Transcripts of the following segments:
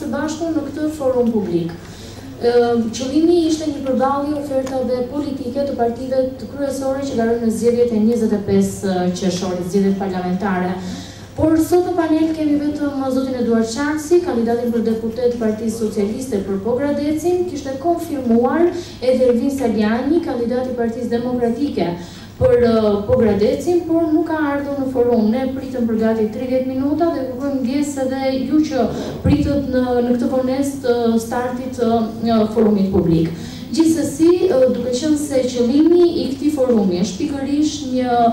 së bashku në këtë forum publik. Qëllimi ishte një përballje ofertave politike të partive të kryesore që ka rënë në zgjedhjet e 25 qershorit, zgjedhjet parlamentare. Por sot në panel kemi vetëm zotin Eduard Sharksi, kandidatin për deputet Partisë Socialiste për Pogradecin, kishte konfirmuar edhe Ervin Saliani, kandidati Partisë Demokratike për Pogradecin, por nuk ka ardhur në forum. Ne pritëm për gati 30 minuta dhe kërkojmë ndjes edhe ju që pritët në këtë vonesë të startit të forumit publik. Gjithsesi, duke qenë se qëllimi i këtij forumi është pikërisht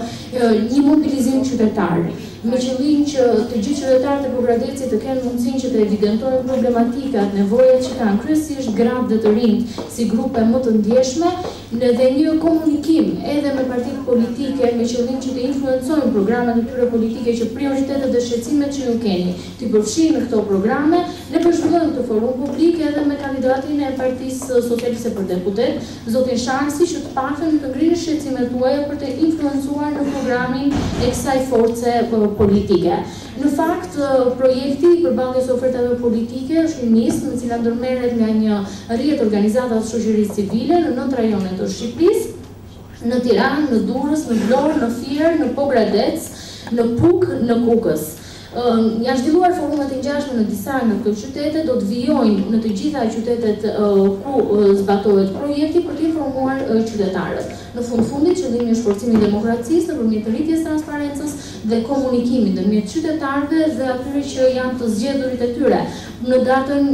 një mobilizim qytetar, me qëllim që të gjithë qytetarët e Pogradecit të kenë mundësinë që të evidentojnë problematikat, nevojat që kanë, kryesisht gratë dhe të rinjt si grupe më të ndjeshme, dhe një komunikim edhe me partitë politike me qëllim që të influencojnë programet e tyre politike që prioritetet dhe shqetësimet që ju keni t'i përfshijnë në këto programe. Ne përshëndetëm këtë forum publik edhe me kandidatin e Partisë Socialiste për deputet, zotin Sharksi, që të paktën të ngrihen shqetësimet tuaja për të influencuar në programin e kësaj force politike. Në fakt, projekti i përballjes ofertave politike është një nismë në cila ndërmerret nga një rrjet organizata të shoqërisë civile në 9 rajone të Shqipërisë, në Tiranë, në Durrës, në Vlorë, në Fier, në Pogradec, në Puk, në Kukës. Janë zhvilluar forumet e ngjashme në disa nga këto qytete, do të vijojnë në të gjitha qytetet ku zbatohet projekti për të informuar qytetarët. Në fundit, qëllimi është forcimi i demokracisë nëpërmjet rritjes transparencës dhe komunikimit ndërmjet qytetarëve dhe atyre që janë të zgjedhurit e tyre në datën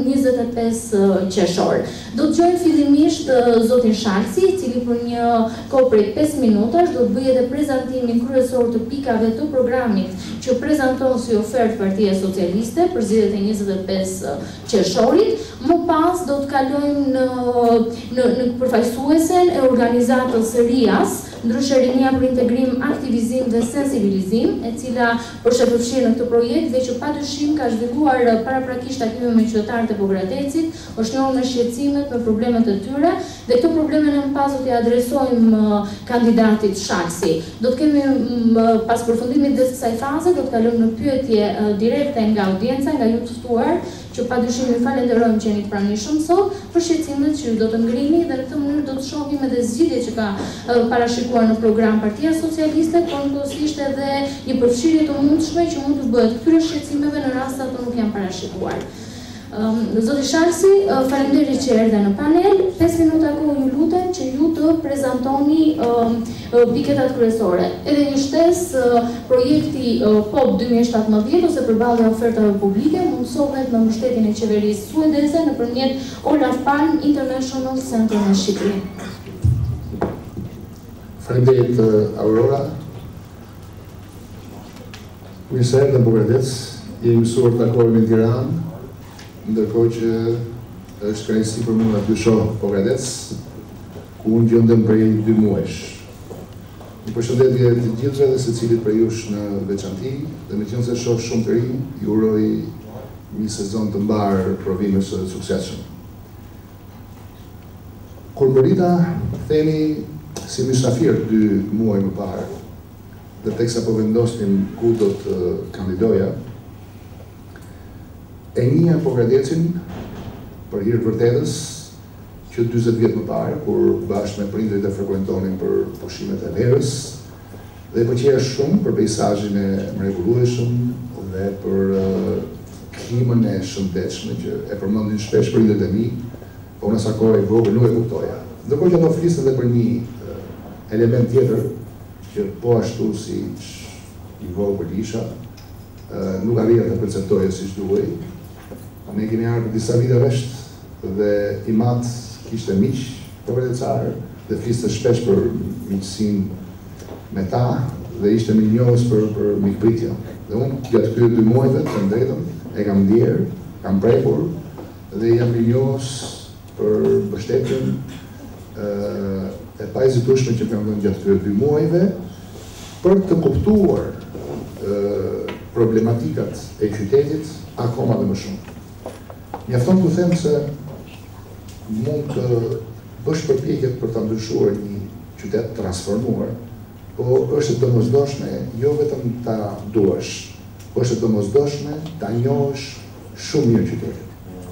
25 qershor. Do të dëgjojmë fillimisht zotin Sharksi, i cili për një kohë prej 5 minutash do të bëjë edhe prezantimin kryesor të pikave të programit që prezanton si ofertë Partia Socialiste për zgjedhjet e 25 qershorit. Më pas do të kalojmë në përfaqësuesen e organizatës RIAS, ndryshe Rinia për Integrim, Aktivizim dhe Sensibilizim, e cila është e përfshirë në këtë projekt dhe që padyshim ka zhvilluar paraprakisht takime me qytetarët e Pogradecit, është njohur me shqetësimet, me problemet e tyre, dhe këto probleme në pas do t'i adresojmë kandidatit Sharksi. Do të kemi pas përfundimit dhe kësaj faze, do të kalojmë në pyetje direkte nga audienca, nga ju të ftuar, që padyshim ju falenderojmë që jeni të pranishëm sot për shqetësimet që ju do të ngrini dhe në këtë mënyrë do të shohim edhe zgjidhjet që ka parashikuar në program Partia Socialiste, por njëkohësisht edhe një përfshirje të mundshme që mund të bëhet këtyre shqetësimeve në rast se ato nuk janë parashikuar. Zoti Sharksi, faleminderit që erdhe në panel. 5 minuta kohë ju lutem që ju të prezantoni piketat kryesore. Edhe një shtesë, projekti POP 2017 ose përballja ofertave publike mundsohet me mbështetjen e qeverisë suedeze nëpërmjet Olaf Palme International Center në Shqipëri. Faleminderit Aurora. Mirë se erdhën në Pogradec. Jemi mësuar të takohemi në Tiranë, ndërkohë që është kënaqësi për mua të shoh Pogradec, ku unë gjendem prej 2 muajsh. Një përshëndetje të gjithëve dhe secilit prej jush në veçanti, dhe me qenë se shoh shumë të rinj, ju uroj një sezon të mbar provimesh të suksesshëm. Kur më rita, themi si mysafir 2 muaj më parë, dhe teksa po vendosnim ku do të kandidoja, e njëja Pogradecin për hir të vërtetës që 40 vjet më parë, kur bashkë me prindrit e frekuentonin për pushimet e verës, dhe pëlqeja shumë për peizazhin e mrekullueshëm dhe për klimën e shëndetshme që e përmendin shpesh prindrit e mi, po në sa kohë e vogël nuk e kuptoja. Ndërkohë që do flisë edhe për një element tjetër që po ashtu si i vogël isha, nuk arrija të perceptoja si duhej. Ne kemi ardhur disa vite resht dhe i mat kishte miq pogradecare dhe fliste shpesh për miqësinë me ta dhe ishte më i njohës për mikpritjen. Dhe unë gjatë këtyre 2 muajve të drejtën e kam ndier, kam prekur dhe jam i njohës për mbështetjen e pajisitueshme që kam dhënë gjatë këtyre 2 muajve për të kuptuar problematikat e qytetit akoma dhe më shumë. Mjafton të them se mund të bësh përpjekjet për ta ndryshuar një qytet transformuar, po është e domosdoshme jo vetëm ta duash, po është e domosdoshme ta njohësh shumë mirë qytetin.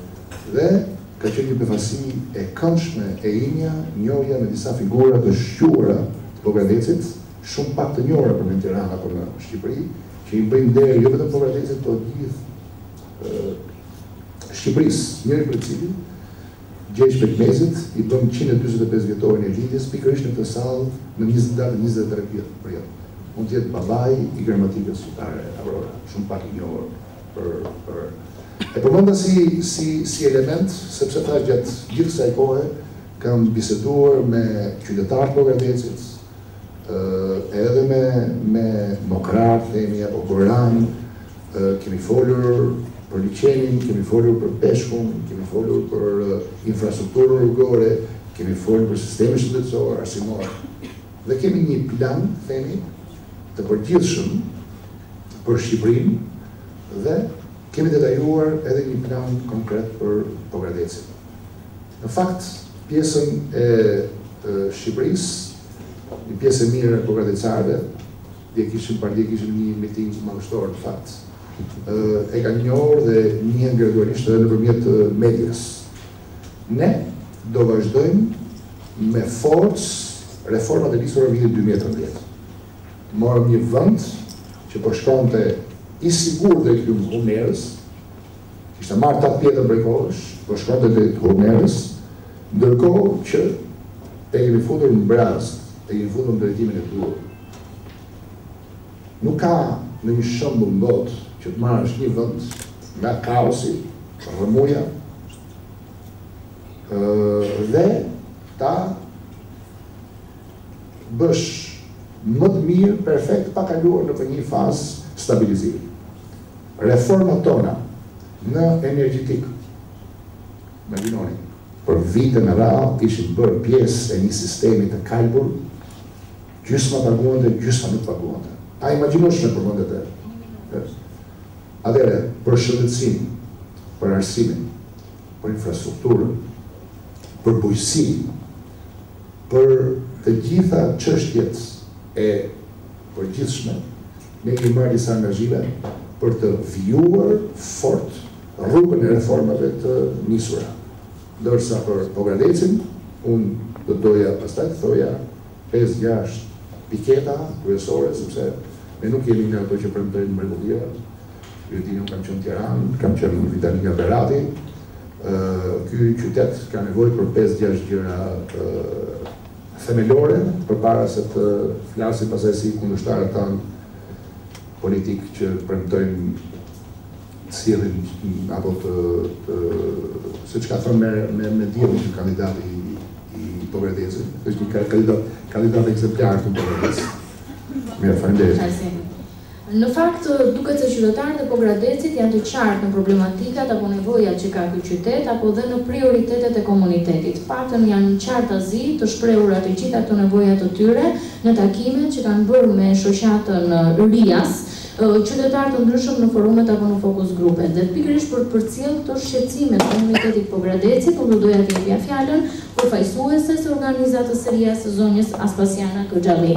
Dhe ka qenë një befasi e këndshme e imja, njohja me disa figura të shquara të Pogradecit, shumë pak të njohura për në Tiranë apo në Shqipëri, që i bëjnë derë jo vetëm Pogradecit, por gjithë Shqipërisë, njëri për cili Gjergj Pekmezit i bëm 145 vjetorin e lidhjes pikërisht në këtë sallë në 23 prill. Mund të jetë babai i gramatikës shqiptare, Aurora, shumë pak i njohur për e përmenda si element, sepse thash gjatë gjithë kësaj kohe kam biseduar me qytetarë të Pogradecit, edhe me Mokrat, themi, apo Goran, kemi folur për liçenin, kemi folur për peshkun, kemi folur për infrastrukturën rrugore, kemi folur për sistemin shëndetësor, arsimor. Dhe kemi një plan, themi, të përgjithshëm për Shqipërinë dhe kemi detajuar edhe një plan konkret për Pogradecin. Në fakt, pjesën e Shqipërisë, një pjesë e mirë e Pogradecarëve, dje kishim një miting madhështor, në fakt, e ka njohur dhe njihen gradualisht edhe nëpërmjet medias. Ne do vazhdojmë me forcë reformat e nisura vitit 2013. Morëm një vend që po shkonte i sigurt drejt Humerës, kishte marrë 8 pjetër prej kohësh, po shkonte drejt Humerës, ndërkohë që e kemi futur në brazë, e kemi futur në drejtimin e duhur. Nuk ka në një shembull në botë që të marrësh një vend nga kaosi, rrëmuja, dhe ta bësh më të mirë, perfekt, pa kaluar në një fazë stabilizimi. Reformat tona në energjetik, imagjinoni, për vite në radhë ishin bërë pjesë e një sistemi të kalbur, gjysma paguante, gjysma nuk paguante. A imagjinosh me përmendet e atëre, për shëndetësinë, për arsimin, për infrastrukturën, për bujqësinë, për të gjitha çështjet e përgjithshme, ne kemi marrë disa angazhime për të vijuar fort rrugën e reformave të nisura. Ndërsa për Pogradecin, unë do doja pastaj të thoja 5-6 piketa kryesore, sepse ne nuk jemi nga ato që premtojnë mrekullia. Ju dini, unë kam qenë në Tiranë, kam qenë në Vitali nga Berati. Ky qytet ka nevojë për 5-6 gjëra themelore përpara se të flasim pastaj si kundërshtarët tanë politik që premtojnë sjellin apo siç ka thënë me diellin që kandidati i Pogradecit, është një kandidat ekzemplar të Pogradecit. Mirë, faleminderit. Në fakt, duket se qytetarët e Pogradecit janë të qartë në problematikat apo nevojat që ka ky qytet, apo dhe në prioritetet e komunitetit. Paktën janë qartazi të shprehura të gjitha këto nevoja të tyre në takimet që kanë bërë me shoqatën RIAS, qytetarë të ndryshëm në forumet apo në fokus grupe. Dhe pikërisht për të përcjell këto shqetësime të komunitetit Pogradecit, unë do doja të japja fjalën përfaqësuese së organizatës së RIAS së zonjës Aspasiana Kxhalli.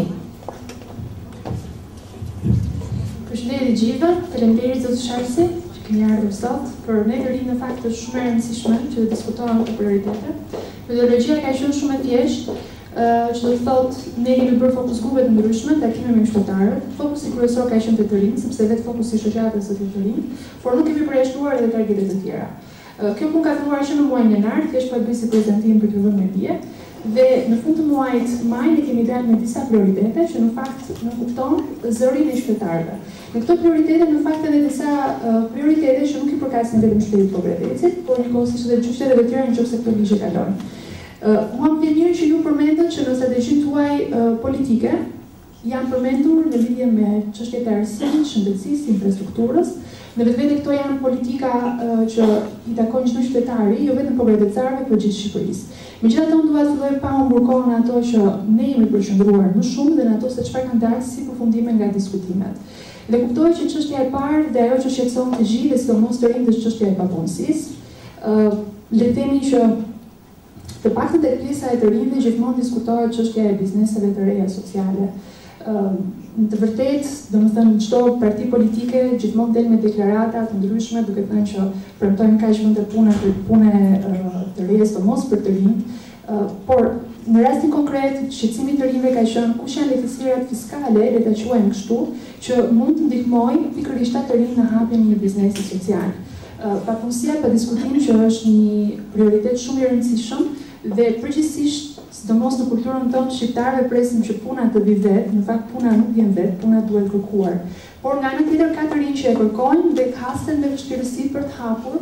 Përshëndetje gjithëve, faleminderit zot Sharsi që keni ardhur sot. Për ne të rinj në fakt është shumë e rëndësishme që të diskutohen këto prioritete. Metodologjia ka qenë shumë e thjeshtë, që do të thotë ne kemi bërë fokus grupe të ndryshme, takime me qytetarët. Fokusi kryesor ka qenë te të rinj, sepse vetë fokusi i shoqatës është të rinj, por nuk kemi përjashtuar edhe targetet të tjera. Kjo punë ka filluar që në muajin janar, thjesht po e bëj si prezantim për të vënë mendje. Dhe në fund të muajit maj ne kemi dalë me disa prioritete që në fakt në kupton zërin e qytetarëve. Në këto prioritete në fakt edhe disa prioritete që nuk i përkasin vetëm qytetit Pogradecit, por njëkohësisht edhe qyteteve të tjera nëse këto ligje kalojnë. Mua më vjen mirë që ju përmendët që në strategjinë tuaj politike janë përmendur në lidhje me çështjet e arsimit, shëndetësisë, infrastrukturës. Në vetvete këto janë politika që i takojnë çdo qytetari, jo vetëm Pogradecarëve, por gjithë Shqipërisë. Megjithatë, unë dua të filloj pa humbur kohën në ato që ne jemi përqendruar më shumë dhe në ato se çfarë kanë dalë si përfundime nga diskutimet. Dhe kuptoj që çështja e parë dhe ajo që shqetëson të gjithë, dhe sidomos të rinjtë, është çështja e papunësisë. Le të themi që të paktën tek pjesa e të rinjve gjithmonë diskutohet çështja e bizneseve të reja sociale. Në të vërtetë, domethënë çdo parti politike gjithmonë del me deklarata të ndryshme duke thënë që premtojmë kaq vende pune për punë të reja mos për të rinj, por në rastin konkret shqetësimi të rinjve ka qenë kush janë lehtësirat fiskale, le ta quajmë kështu, që mund të ndihmojnë pikërisht të rinj në hapjen e një biznesi social. Papunësia pa diskutim që është një prioritet shumë i rëndësishëm dhe përgjithsisht sidomos në kulturën tonë shqiptare presim që puna të vi vetë, në fakt puna nuk vjen vetë, puna duhet kërkuar. Por nga ana tjetër ka të rinj që e kërkojnë dhe hasen me vështirësi për të hapur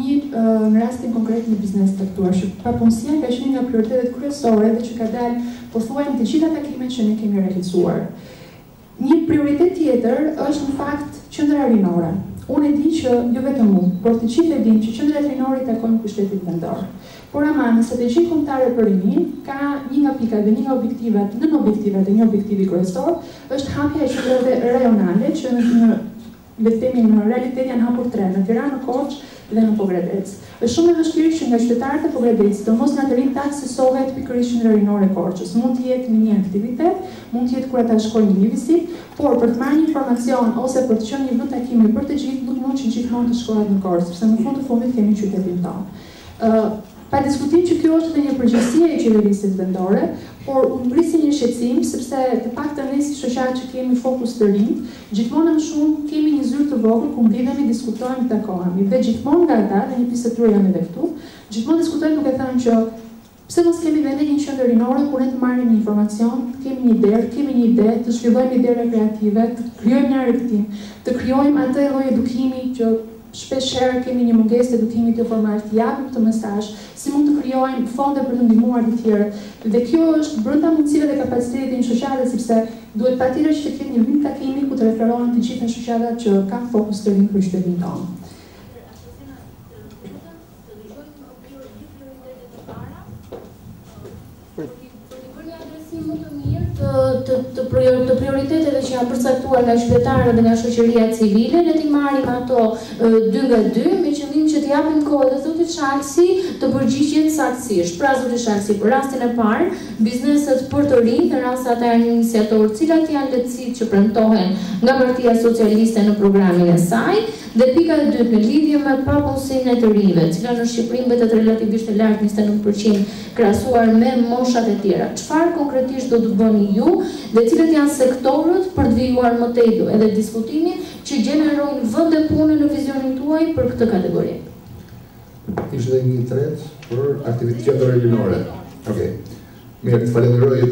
në rastin konkret një biznes të caktuar. Papunësia ka qenë nga prioritetet kryesore dhe që ka dalë pothuajmë të gjitha takimet që ne kemi realizuar. Një prioritet tjetër është në fakt qendra rinore. Unë e di që jo vetëm unë, por të gjithë e dinë që qendrat rinore takojnë pushtetit vendor. Por ama në strategjinë kombëtare për rinin, ka një nga pikat dhe një nga objektivat, nën objektivat dhe një objektivi kryesor, është hapja e qendrave rajonale që le të themi në realitet janë hapur 3, në Tiranë, në Korçë dhe në Pogradec. Është shumë e vështirë që nga qytetarët e Pogradecit, domos nga të rinj ta aksesohet pikërisht qendra rinore e Korçës. Mund të jetë në një aktivitet, mund të jetë kur ata shkojnë në një vizitë, por për të marrë një informacion ose për të qenë një vend takimi për të gjithë, nuk mund që gjithmonë të shkohet në Korçë, sepse në fund të fundit kemi qytetin tonë. Pa diskutim që kjo është edhe një përgjegjësi e qeverisë vendore, por unë ngrisin një shqetësim sepse të paktën ne si shoqat që kemi fokus të rinj, gjithmonë më shumë kemi një zyrë të vogël ku mblidhemi, diskutojmë, takohemi dhe gjithmonë nga ata dhe një pjesë e tyre janë edhe këtu, gjithmonë diskutojmë duke thënë që pse mos kemi vende një qendër rinore ku ne të marrim një informacion, kemi një ide, të zhvillojmë ide rekreative, të krijojmë një argëtim, të krijojmë atë lloj edukimi që shpeshherë kemi një mungesë të edukimit të formal, të japim këtë mesazh, si mund të krijojmë fonde për të ndihmuar të tjerët. Dhe kjo është brenda mundësive dhe kapacitetit të një shoqate, sepse duhet patjetër që të ketë një vend takimi ku të referohen të gjitha shoqatat që kanë fokus të rinj për qytetin tonë. Të prioriteteve që janë përcaktuar nga qytetarët dhe nga shoqëria civile, ne t'i marrim ato 2 nga 2 me qëllim që të japim kohë dhe zotit Shalsi të përgjigjet saktësisht. Pra zoti Shalsi, për rastin e parë, bizneset për të rinj, në rast se ata janë iniciatorë, cilat janë lehtësitë që premtohen nga Partia Socialiste në programin e saj, dhe pika e dytë në lidhje me papunësinë e të rinjve, cila në Shqipëri mbetet relativisht e lartë 29% krahasuar me moshat e tjera. Çfarë konkretisht do të bëni ju dhe cilët janë sektorët për të vijuar më tej edhe diskutimin që gjenerojnë vende pune në vizionin tuaj për këtë kategori? Ishte një tret për aktivitetet rinore. Okej. Mirë, të falenderoj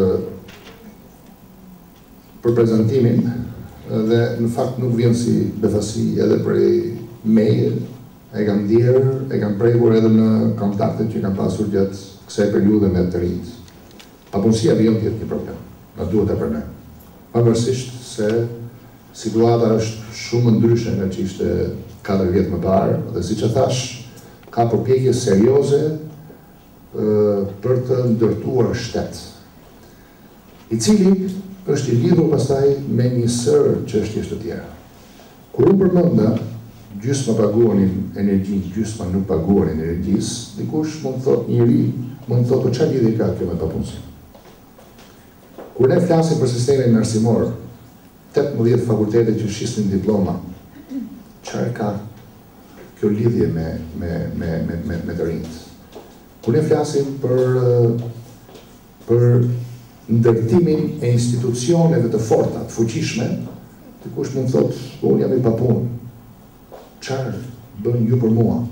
për prezantimin. Dhe në fakt nuk vjen si befasi edhe prej meje, e kam ndjerë, e kam prekur edhe në kontaktet që kam pasur gjatë kësaj periudhe me të rinjt. Papunësia vjen të jetë një problem, na duhet e përmend. Pavarësisht se situata është shumë ndryshe nga që ishte 4 vjet më parë, dhe siç e thash, ka përpjekje serioze për të ndërtuar shtet, i cili është i lidhur pastaj me një sër çështjesh të tjera. Kur unë përmenda gjysma paguanin energjinë, gjysma nuk paguanin energjisë, dikush mund të thotë njëri, mund të thotë çfarë lidhje ka kjo me papunësinë. Kur ne flasim për sistemin arsimor, 18 fakultete që shisnin diploma, çfarë ka kjo lidhje me të rinjt? Kur ne flasim për ndërtimin e institucioneve të forta, të fuqishme, dikush mund thotë, unë jam i papunë. Çfarë bën ju për mua?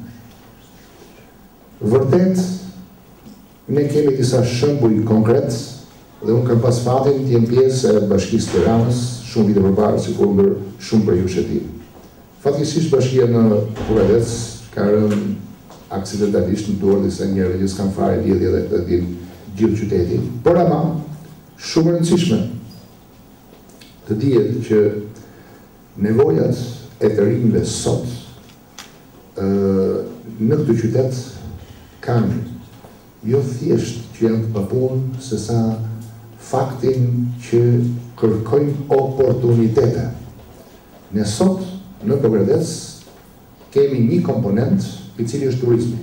Vërtet, ne kemi disa shembuj konkret, dhe unë kam pas fatin të jem pjesë e Bashkisë Tiranës, shumë vite përpara, sikur shumë për ju shëti. Fatkeqësisht bashkia në Pogradec ka rënë aksidentalisht në dorë disa njerëz që s'kan fare lidhje dhe të din gjithë qytetin, por ama shumë rëndësishme të dihet që nevojat e të rinjve sot në këtë qytet kanë jo thjesht që janë të papunë, sesa faktin që kërkojnë oportunitete. Ne sot në Pogradec kemi një komponent i cili është turizmi,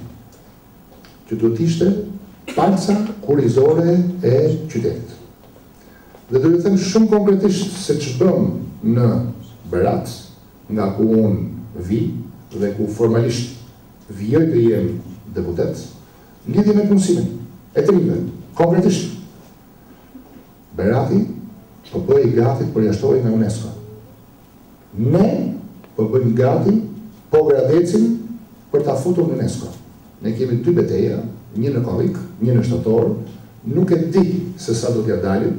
që do të ishte palca kurrizore e qytetit. Dhe do ju them shumë konkretisht se ç'bëm në Berat, nga ku unë vi dhe ku formalisht vijoj të jem deputet, lidhje me punësimin e të rinjve, konkretisht. Berati po bëj gati të përjashtohej nga UNESCO. Ne po bëjmë gati Pogradecin për ta futur në UNESCO. Ne kemi 2 betejë, një në korrik, një në shtator, nuk e di se sa do t'ja dalim.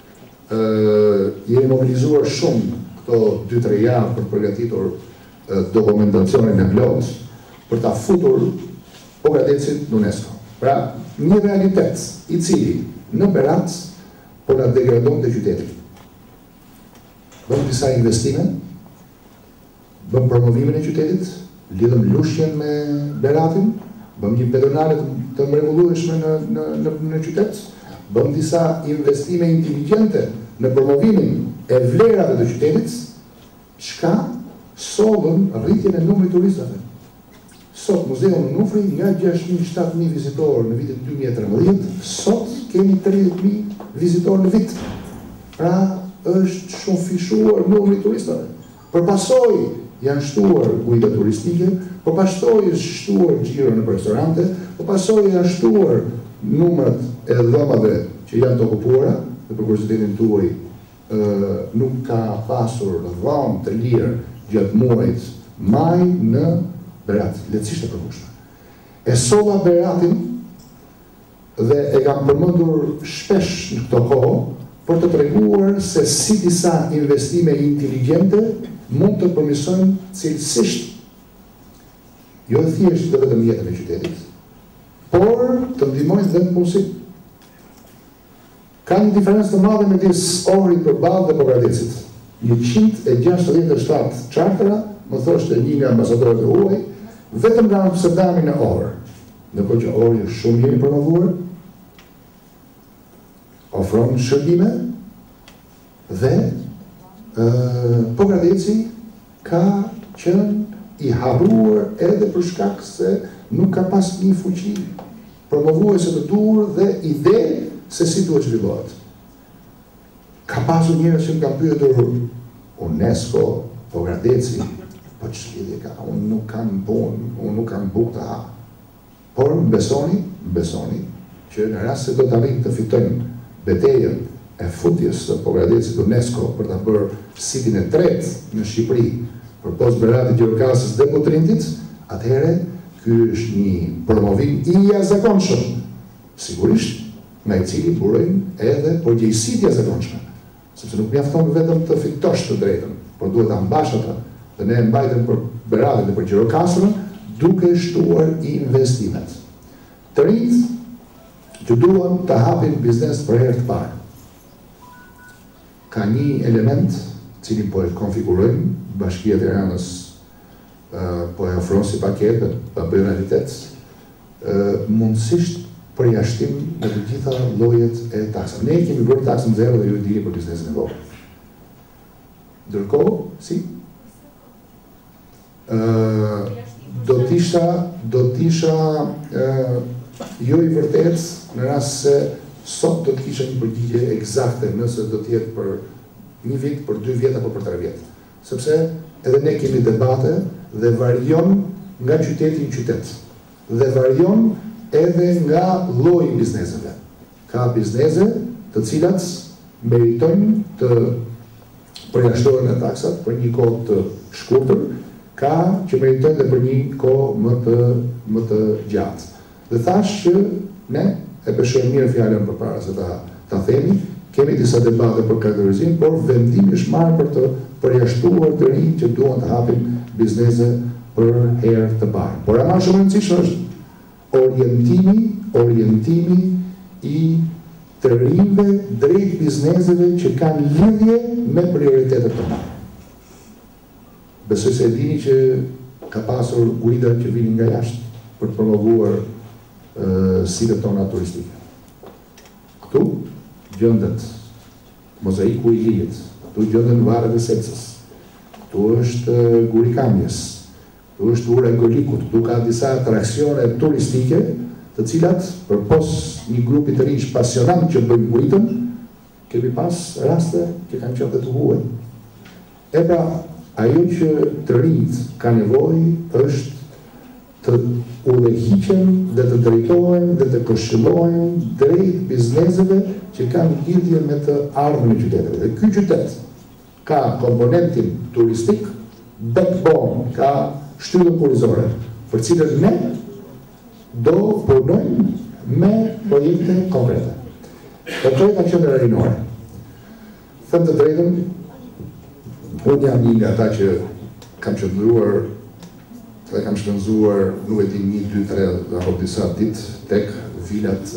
Jemi mobilizuar shumë këto 2-3 javë për përgatitur dokumentacionin e plot për ta futur Pogradecin në UNESCO. Pra, një realitet i cili në Berat po na degradon të qytetin. Bëm disa investime, bëm promovimin e qytetit, lidhëm lushjen me Beratin, bëm një pedonale të mrekullueshme në qytet, bëm disa investime inteligjente në promovimin e vlerave të qytetit, çka sollën rritjen e numrit turistëve. Sot muzeu në Nufri nga 6.000-7.000 vizitorë në vitin 2013, sot kemi 30.000 vizitorë në vit. Pra është shumë fishuar numri turistëve. Për pasojë janë shtuar guida turistike, për pasojë është shtuar xhiro në restorante, për pasojë janë shtuar numrat e dhomave që janë të okupuara, dhe për kuriozitetin tuaj nuk ka pasur dhomë të lirë gjatë muajit maj në Berat, lehtësisht e përkushme. E solla Beratin dhe e kam përmendur shpesh në këto kohë për të treguar se si disa investime inteligjente mund të përmirësojnë cilësisht jo thjesht dhe vetëm jetën e qytetit, por të ndihmojnë dhe në punësim. Ka një diferencë të madhe midis Ohrit përballë dhe Pogradecit. 167 chartera, më thoshte një nga ambasadorët e huaj, vetëm nga Amsterdami në Ohr. Ndërkohë që Ohri është shumë mirë i promovuar, ofron shërbime dhe Pogradeci ka qenë i harruar edhe për shkak se nuk ka pas një fuqi promovuese të duhur dhe ide se si duhet zhvillohet. Ka pasur njerëz që kanë pyetur UNESCO, Pogradeci, po ç'lidhje ka, unë nuk kam punë, unë nuk kam bukë të ha. Por besoni që në rast se do të arrijnë të fitojnë betejën e futjes së Pogradecit UNESCO për ta bërë sitin e tretë në Shqipëri përpos Beratit, Gjirokastës dhe Mutrintit, atëherë ky është një promovim i jashtëzakonshëm, sigurisht nga i cili burojnë edhe përgjegjësitë jashtëzakonshme, sepse nuk mjafton vetëm të fitosh të drejtën, por duhet ta mbash atë. Dhe ne mbajtëm për Beratin dhe për Gjirokastën duke shtuar investimet. Të rinjt që duan të hapin biznes për herë të parë. Ka një element cilin po e konfigurojmë, Bashkia e Tiranës po e ofron si paketë, pa bëjë realitet, mundësisht përjashtim në të gjitha llojet e taksave. Ne kemi bërë taksën zero dhe ju e dini për biznesin e vogël. Ndërkohë, si? Do t'isha jo i vërtet në rast se sot do t'kisha një përgjigje eksakte nëse do t'jetë për një vit, për 2 vjet apo për 3 vjet. Sepse edhe ne kemi debate dhe varion nga qyteti në qytet. Dhe varion edhe nga lloji i bizneseve. Ka biznese të cilat meritojnë të përjashtohen nga taksat për një kohë të shkurtër, ka që meritojnë dhe për një kohë më të gjatë. Dhe thash që ne e peshojmë mirë fjalën përpara se ta themi, kemi disa debate për kategorizim, por vendimi është marrë për të përjashtuar të rinj që duan të hapin biznese për herë të parë. Por ama shumë e rëndësishme është orientimi i të rinjve drejt bizneseve që kanë lidhje me prioritetet tona. Besoj se e dini që ka pasur guida që vinin nga jashtë për të promovuar sitet tona turistike. Këtu gjendet mozaiku i Lilit, këtu gjenden Varret e Selcës, këtu është Gurikamjes, këtu është Ura e Golikut, këtu ka disa atraksione turistike, të cilat përpos një grupi të rinj pasionant që bëjnë guidën, kemi pas raste që kanë qenë të huaj. E pra, ajo që të rinjt ka nevojë është të udhëhiqen dhe të drejtohen dhe të këshillohen drejt bizneseve që kanë lidhje me të ardhmen e qyteteve. Dhe ky qytet ka komponentin turistik, backbone, ka shtyllën kurrizore, për cilën ne do punojmë me projekte konkrete. Konkreta qendra rinore. Them të drejtën, unë jam një nga ata që kam qëndruar dhe kam shpenzuar, nuk e di 1, 2, 3 apo disa ditë tek vilat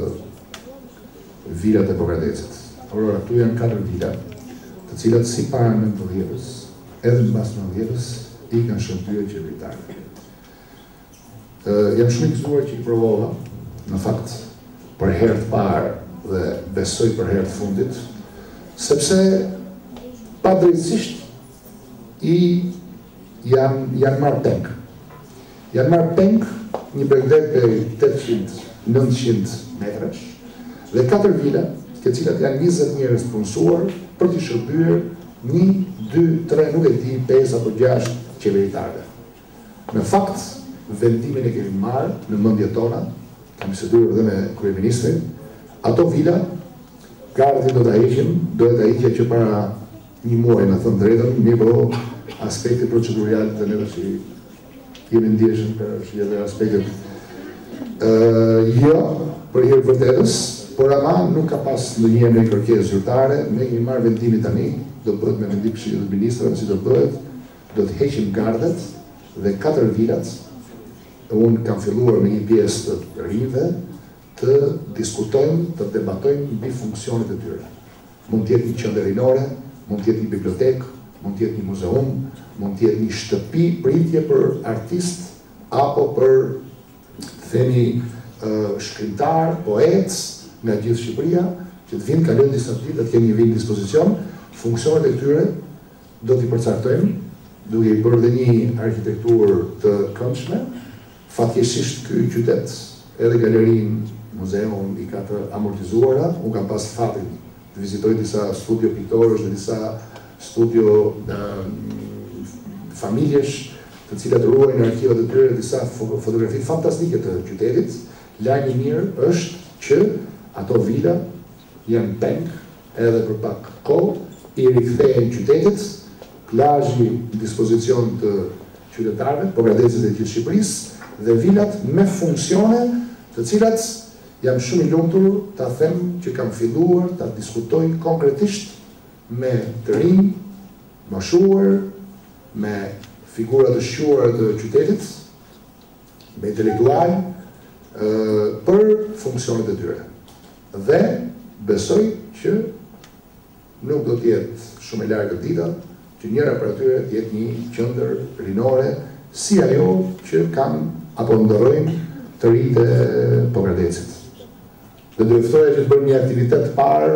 e Pogradecit. Por këtu janë 4 vila, të cilat si para 19-s, edhe mbas 19-s, i kanë shëmbyer qeveritarëve. Jam shumë i gëzuar që i provova, në fakt, për herë të parë dhe besoj për herë të fundit, sepse padrejtisht janë marrë peng. Janë marrë peng një bregdet për 800-900 metrash dhe 4 vila, të cilat janë 20 njerëz të punësuar për të shërbyer 1, 2, 3, nuk e di, 5 apo 6 qeveritarëve. Në fakt, vendimin e kemi marrë në mendjet tona, kam biseduar edhe me kryeministrin, ato vila, gardhi do ta heqim, duhet ta heqja që para një muaji, në thënë drejtën, mirë aspekti procedurial të neve që jemi ndjeshëm për shqyve aspektet. Jo, për herë vërtetës, por ama nuk ka pas në një me kërkesë zyrtare, ne kemi marrë vendimin tani, do bëhet me vendim Këshillit të Ministrave, si do bëhet, do të heqim gardet dhe 4 vilat. Unë kam filluar me një pjesë të rinjve të diskutojmë, të debatojmë mbi funksionet e tyre. Mund të jetë një qendër rinore, mund të jetë një bibliotekë, mund të jetë një muzeum, mund të jetë një shtëpi pritje për artist apo për, themi, shkrimtar, poet nga gjithë Shqipëria, që të vinë kalojnë disa ditë, të kemi një vend në dispozicion, funksionet e tyre do t'i përcaktojmë, duke i bërë dhe një arkitekturë të këndshme. Fatkeqësisht ky qytet, edhe galerinë, muzeun i ka të amortizuara, unë kam pas fatin të vizitoj disa studio piktorësh dhe disa studio familjesh, të cilat ruajnë në arkivat e tyre disa fotografi fantastike të qytetit. Lajmi i mirë është që ato vila janë peng edhe për pak kohë, i rikthehen qytetit, plazhi në dispozicion të qytetarëve, Pogradecit e gjithë Shqipërisë, dhe vilat me funksione të cilat jam shumë i lumtur ta them që kam filluar ta diskutoj konkretisht me të rinj, moshuar, me figura të shquara të qytetit, me intelektual, për funksionet e tyre. Dhe besoj që nuk do të jetë shumë e largët dita që njëra për atyre të jetë një qendër rinore si ajo që kanë apo ndërrojnë të rinjtë e Pogradecit. Dhe do ftoja që të bëjmë një aktivitet të parë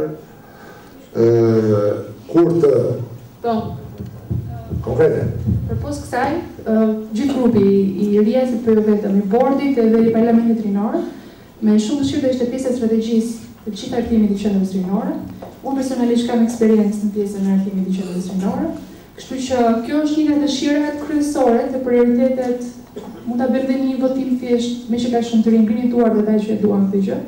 kur të konkrete. Përpos kësaj, gjithë grupi i rjesit për vetëm i bordit edhe i parlamentit rinor, me shumë dëshirë dhe ishte pjesë e strategjisë të gjithë artimit i qendrës rinore. Unë personalisht kam eksperiencë në pjesën e artimit i qendrës rinore, kështu që kjo është një nga dëshirat kryesore të prioritetet. Mund ta bëjmë një votim thjesht, me që ka shumë të rinj, ngrini duar dhe ata që e duan këtë gjë.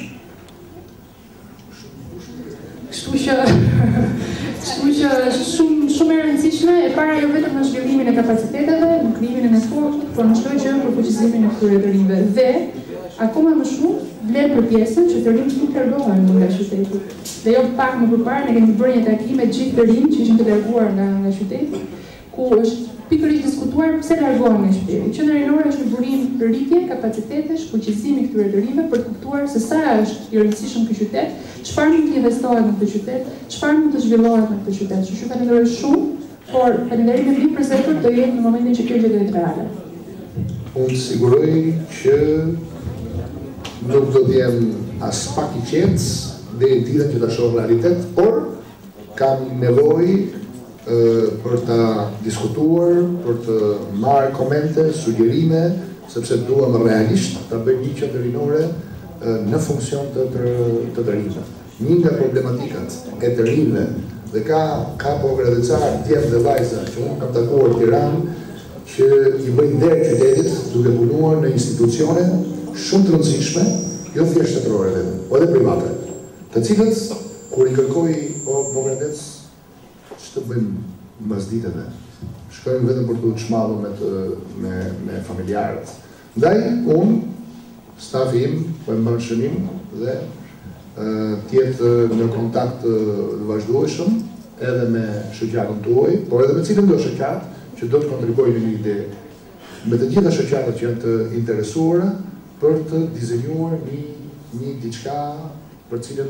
Kështu që është shumë e rëndësishme, e para jo vetëm në zhvillimin e kapaciteteve, në krijimin e networkut, por në çdo gjë për fuqizimin e këtyre të rinjve. Dhe akoma më shumë vlen për pjesën që të rinjt nuk largohen nga qyteti. Dhe jo pak më përpara ne kemi bërë një takim me gjithë të rinjt që ishin të larguar nga qyteti, ku është pikërisht diskutuar pse largohen nga qyteti. Qendra rinore është një burim rritje kapacitetesh, fuqizimi këtyre të rinjve për të kuptuar se sa është i rëndësishëm ky qytet, çfarë mund të investohet në këtë qytet, çfarë mund të zhvillohet në këtë qytet. Kështu që falenderoj shumë, por falënderimi vim për zëpër do jetë në momentin që kjo gjë do të reale. Unë siguroj që nuk do të jem as pak i qetë dhe e ditën që ta shoh realitet, por kam nevojë për ta diskutuar, për të marrë komente, sugjerime, sepse duam realisht ta bëjmë një qendër rinore në funksion të rinjve. një nga problematikat e të rinjve dhe ka po gradecar djemë dhe vajza që unë kam takuar në Tiranë që i bëjnë derë qytetit duke punuar në institucione shumë të rëndësishme, jo thjesht shtetërore vetëm, po edhe private, të cilët kur i kërkoj po gradec që të bëjmë mësditeve, shkojmë vetëm për të çmallur me familjarët. Ndaj unë, stafi im, po e mbërë shënim dhe tjetë në kontakt vazhdueshëm edhe me shoqatën tuaj, por edhe me cilën do shoqatë që do të kontribuojnë një ide me të gjitha shoqatët që janë të interesuara për të dizenjuar një diçka për cilën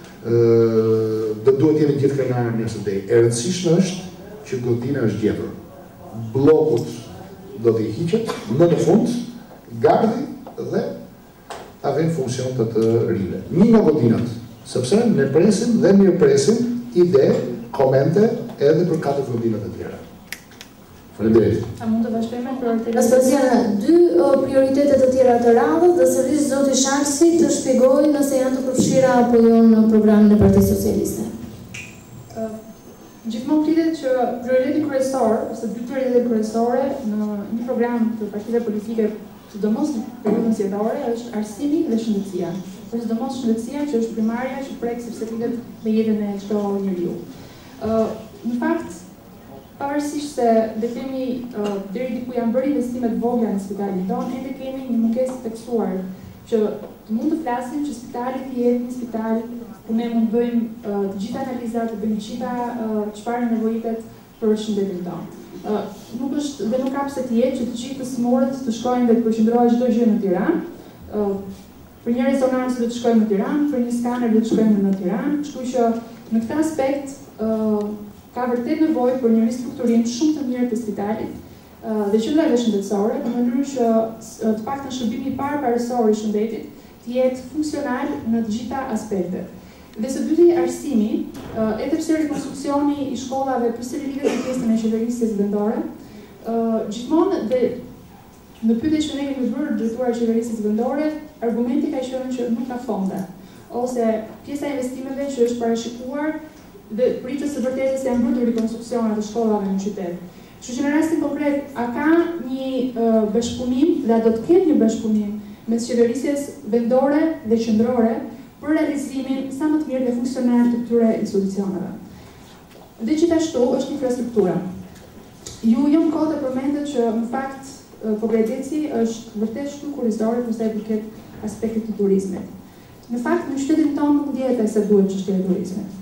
do duhet jemi gjithë krenarë njërës të dej. E rëndësishme është që Godina është gjetur. Bllokut do t'i hiqet, më në fund, gardi dhe ta vënë funksion të rive. Një nga Godinat, sepse ne presim dhe mirë presim ide, komente edhe për 4 Godinat e tjera. Faleminderit. A mund të vazhdojmë për Aspasiana, 2 prioritetet të tjera të radhës dhe sërish zoti Shalsi të shpjegoj nëse janë të përfshira apo jo në programin e Partisë Socialiste. Gjithmonë pritet që prioriteti kryesor, ose 2 prioritetet kryesore në një program të partive politike, sidomos në periudhën zgjedhore, është arsimi dhe shëndetësia. Por sidomos shëndetësia që është primarja që prek sepse lidhet me jetën e çdo njeriu. Në fakt, pavarësisht se dhe kemi deri diku janë bërë investimet vogla në spitalin tonë, ende kemi një mungesë të tekstuar që të mund të flasim që spitali të jetë një spital ku ne mund bëjmë të gjitha analizat, të bëjmë gjitha çfarë nevojitet për shëndetin tonë. Nuk është dhe nuk ka pse të jetë që të gjithë të smurët të shkojnë dhe të përqendrohen çdo gjë në Tiranë. Për një rezonancë do të shkojmë në Tiranë, për një skaner do të shkojmë në Tiranë, kështu që në këtë aspekt ka vërtet nevojë për një ristrukturim shumë të mirë të spitalit dhe qendrave shëndetësore, në mënyrë që të paktën shërbimi i parëparësor i shëndetit të jetë funksional në të gjitha aspektet. Dhe së dyti arsimi, edhe pse rekonstruksioni i shkollave përsëri lidhet me pjesën e qeverisjes vendore, gjithmonë dhe në pyetje që ne kemi bërë drejtuar qeverisjes vendore, argumenti ka qenë që nuk ka fonde, ose pjesa e investimeve që është parashikuar dhe pritës së vërtetës janë bërë rekonstruksione të shkollave në qytet. Kështu që në rastin konkret, a ka një bashkëpunim dhe a do të ketë një bashkëpunim mes qeverisjes vendore dhe qendrore për realizimin sa më të mirë dhe funksional të këtyre institucioneve. Dhe gjithashtu është infrastruktura. Ju jam kohë të përmendet që në fakt Pogradeci është vërtet shumë kurrizore për sa i përket aspektit të turizmit. Në fakt në qytetin tonë nuk ndjehet sa duhet çështja e turizmit.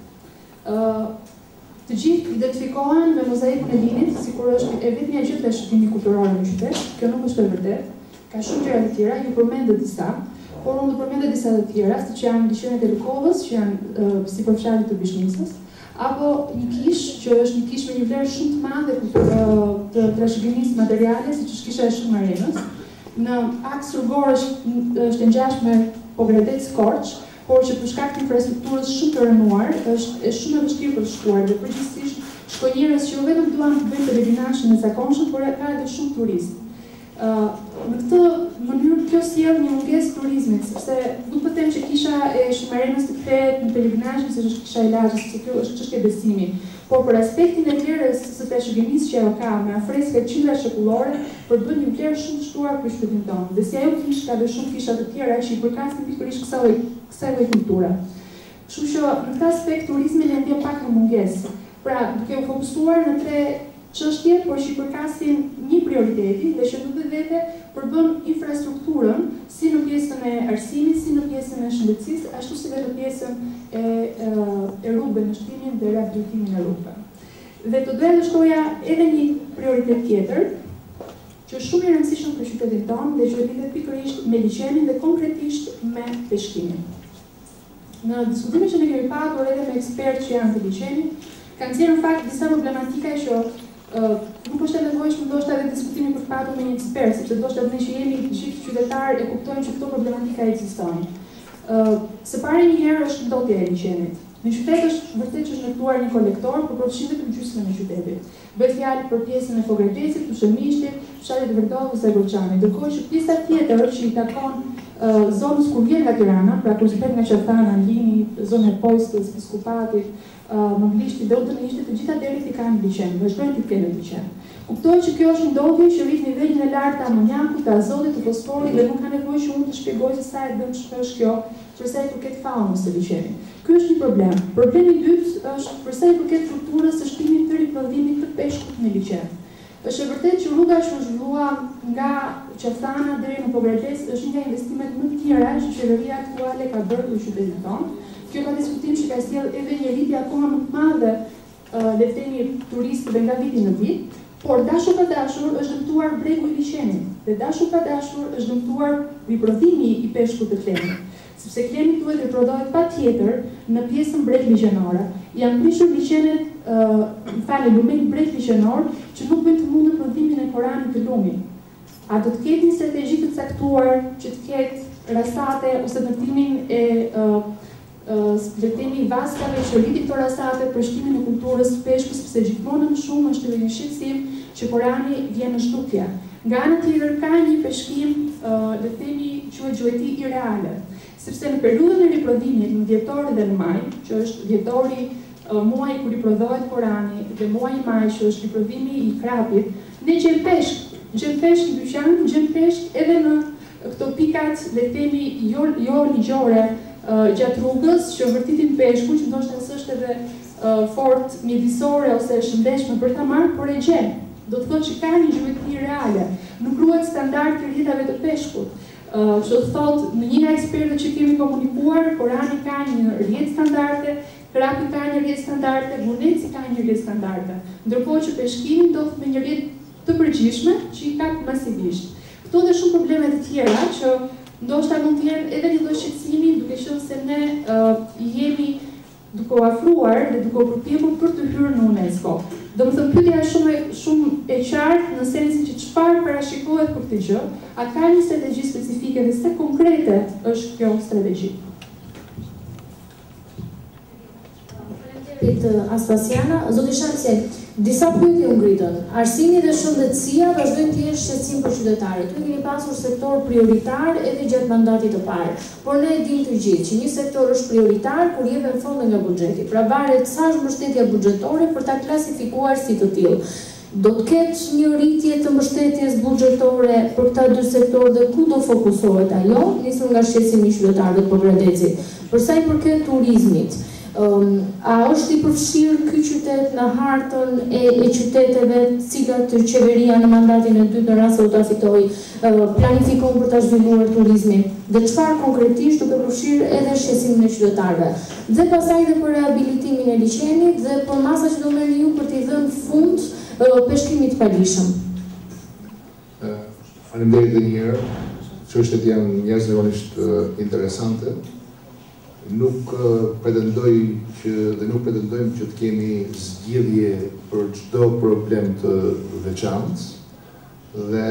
Të gjithë identifikohen me mozaikun e Linit, sikur është e vetmja gjë të shëtimi kulturor në qytet. Kjo nuk është e vërtetë. Ka shumë gjëra të tjera, ju përmendet disa, por unë do përmendet disa të tjera, siç janë liçenet e Lukovës, që janë si përfshirje të Bishnicës, apo një kish që është një kish me një vlerë shumë të madhe të trashëgimisë materiale, siç është kisha e Shumarenës. Në aks rrugor është ngjashëm me Pogradec Korç, por që për shkak të infrastrukturës shumë të rënuar, është shumë e vështirë për të shkuar dhe përgjithsisht shkonjierës që jo vetëm duan të bëjnë pelerinazhin e zakonshëm, por ka edhe shumë turistë. Në këtë mënyrë kjo sjell një mungesë turizmit, sepse nuk po them që kisha e Shumarenës të kthehet në pelerinazhin, se është kisha e lagjës, sepse kjo është çështje besimi. Por për aspektin e vlerës së trashëgimisë që ajo ka, me afreska qindra shekullore, për bën një vlerë shumë të shtuar për qytetin tonë. Dhe si ajo kish ka dhe shumë kisha të tjera që i përkasin pikërisht kësaj lloji kulture. Kështu që në këtë aspekt turizmi ne ndjem pak në mungesë. Pra, duke u fokusuar në 3 çështje, por që i përkasin një prioriteti dhe që duhet vete përbën infrastrukturën si në pjesën e arsimit, si në pjesën e shëndetësisë, ashtu si dhe në pjesën e rrugëve në shtimin dhe rehabilitimin e rrugëve. Dhe të doja të shtoja edhe një prioritet tjetër, që është shumë i rëndësishëm për qytetin tonë dhe që lidhet pikërisht me liçenin dhe konkretisht me peshkimin. Në diskutimin që ne kemi pasur edhe me ekspertë që janë të liçenit, kanë thënë në fakt disa problematika që nuk është e nevojshme ndoshta edhe diskutimi për patur me një ekspert, sepse ndoshta ne që jemi gjithë qytetarë e kuptojmë që këto problematika ekzistojnë. Së pari një herë është ndotja e liçenit. Në qytet është vërtet që është ndërtuar një kolektor për përfshirje të gjysmën e qytetit. Bëhet fjalë për pjesën e Pogradecit, të Shëmishtit, fshatit të Verdovës dhe Goçanit, ndërkohë që pjesa tjetër që i takon zonës kur vjen nga Tirana, pra kur zbret nga Qafana, Lini, zona e Pojstës, Biskupatit, Mënglishti dhe Udënishti, të gjitha derit i kanë liqen, vazhdojnë të kenë liqen. Kuptohet që kjo është ndodhje që rrit nivelin e lartë të amoniakut, të azotit, të fosforit dhe nuk ka nevojë që unë të shpjegoj se sa e dëmshme kjo përsa i përket faunës të liqenit. Ky është një problem. Problemi i dytë është përsa i përket strukturës së shtimit të riprodhimit të peshkut në liqen. Është e vërtetë që rruga që u zhvillua nga Qafana deri në Pogradec është një nga investimet më të mira që qeveria aktuale ka bërë në qytetin tonë. Kjo ka diskutim që ka sjellë edhe një rritje akoma më të madhe le të themi turistëve nga viti në vit, por dashur pa dashur është dëmtuar bregu i liqenit dhe dashur pa dashur është dëmtuar riprodhimi i peshkut të klenit. Sepse kleni duhet riprodhohet patjetër në pjesën breg liqenore. Janë prishur liqenet, lumet breg liqenor që nuk bëjnë të mundë prodhimin e koranit të lumit. A do të ketë një strategji të caktuar që të ketë rastate ose dëmtimin e letemi vaskave që rritin këto rastate për shtimin e kulturës të peshkut, sepse gjithmonë më shumë është edhe një shqetësim që Korani vjen në zhdukje. Nga ana tjetër ka një peshkim, letemi quhet gjueti ireale, sepse në periudhën e riprodhimit në dhjetor dhe në maj, që është dhjetori muaj kur riprodhohet Korani dhe muaj maj që është riprodhimi i krapit, ne gjem peshk në dyqan, gjem peshk edhe në këto pikat, letemi jo ligjore, gjatë rrugës që vërtitin peshku, që ndoshta s'është edhe fort mjedisore ose shëndetshme për ta marrë, por e gjen. Do të thotë që ka një gjueti reale. Nuk ruhet standard i rrjetave të peshkut. Që do të thotë, në një nga ekspertët që kemi komunikuar, Korani ka një rrjet standarde, krapi ka një rrjet standarde, guneci ka një rrjet standarde. Ndërkohë që peshkimi ndodh me një rrjet të përgjithshme që i kap masivisht. Këto dhe shumë probleme të tjera që ndoshta mund të jenë edhe një lloj shqetësimi, duke qenë se ne jemi duke u afruar dhe duke u përpjekur për të hyrë në UNESCO. Domethënë pyetja është shumë e qartë në sensin që çfarë parashikohet për këtë gjë, a ka një strategji specifike dhe sa konkrete është kjo strategji? Astasiana, zoti Shamsi, disa pyetje u ngritën. Arsimi dhe shëndetësia vazhdojnë të jenë shqetësim për qytetarët. Ju keni pasur sektor prioritar edhe gjatë mandatit të parë. Por ne e dimë të gjithë që një sektor është prioritar kur jepen fonde nga buxheti. Pra varet sa është mbështetja buxhetore për ta klasifikuar si të tillë. Do të ketë një rritje të mbështetjes buxhetore për këta dy sektorë dhe ku do fokusohet ajo, nisur nga shqetësimi i qytetarëve të Pogradecit. Për sa i përket turizmit, a është i përfshirë ky qytet në hartën e qyteteve cilat qeveria në mandatin e dytë në rast se u ta fitoj planifikon për ta zhvilluar turizmin dhe çfarë konkretisht duke përfshirë edhe shqetësimin e qytetarëve dhe pastaj edhe për rehabilitimin e liqenit dhe për masa që do merrni ju për t'i dhënë fund peshkimit të palishëm. Faleminderit edhe një herë. Çështjet janë njerëzisht interesante. Nuk pretendojmë që të kemi zgjidhje për çdo problem të veçantë dhe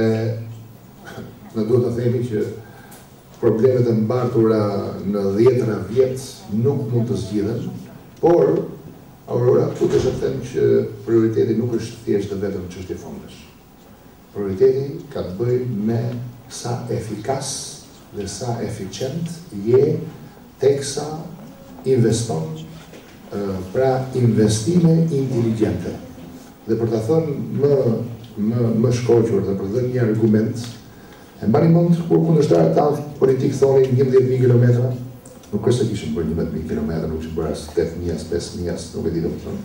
ne duhet të themi që problemet e mbartura në 10 vjet nuk mund të zgjidhen, por Aurora këtu të them që prioriteti nuk është thjesht vetëm çështje fondesh. Prioriteti ka të bëjë me sa efikas dhe sa eficient je teksa investon, pra investime inteligjente. Dhe për të thënë më shkoqur dhe për të dhënë një argument, e mbani mend kur kundërshtarët tanë politik thonin 11.000 kilometra, nuk është se kishim bërë 11.000 kilometra, nuk kishim bërë as 8.000, as 5.000, nuk e di domethënë,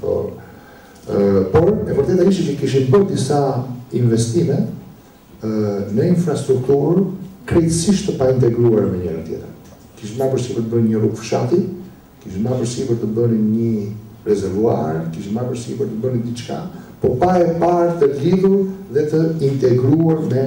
por e vërteta ishte që kishim bërë disa investime në infrastrukturë krejtësisht të pa integruar me njëra tjetër. Kishim marrë përsipër të bëni një rrugë fshati, kishim marrë përsipër të bëni një rezervuar, kishim marrë përsipër të bëni diçka, po pa e parë të lidhur dhe të integruar me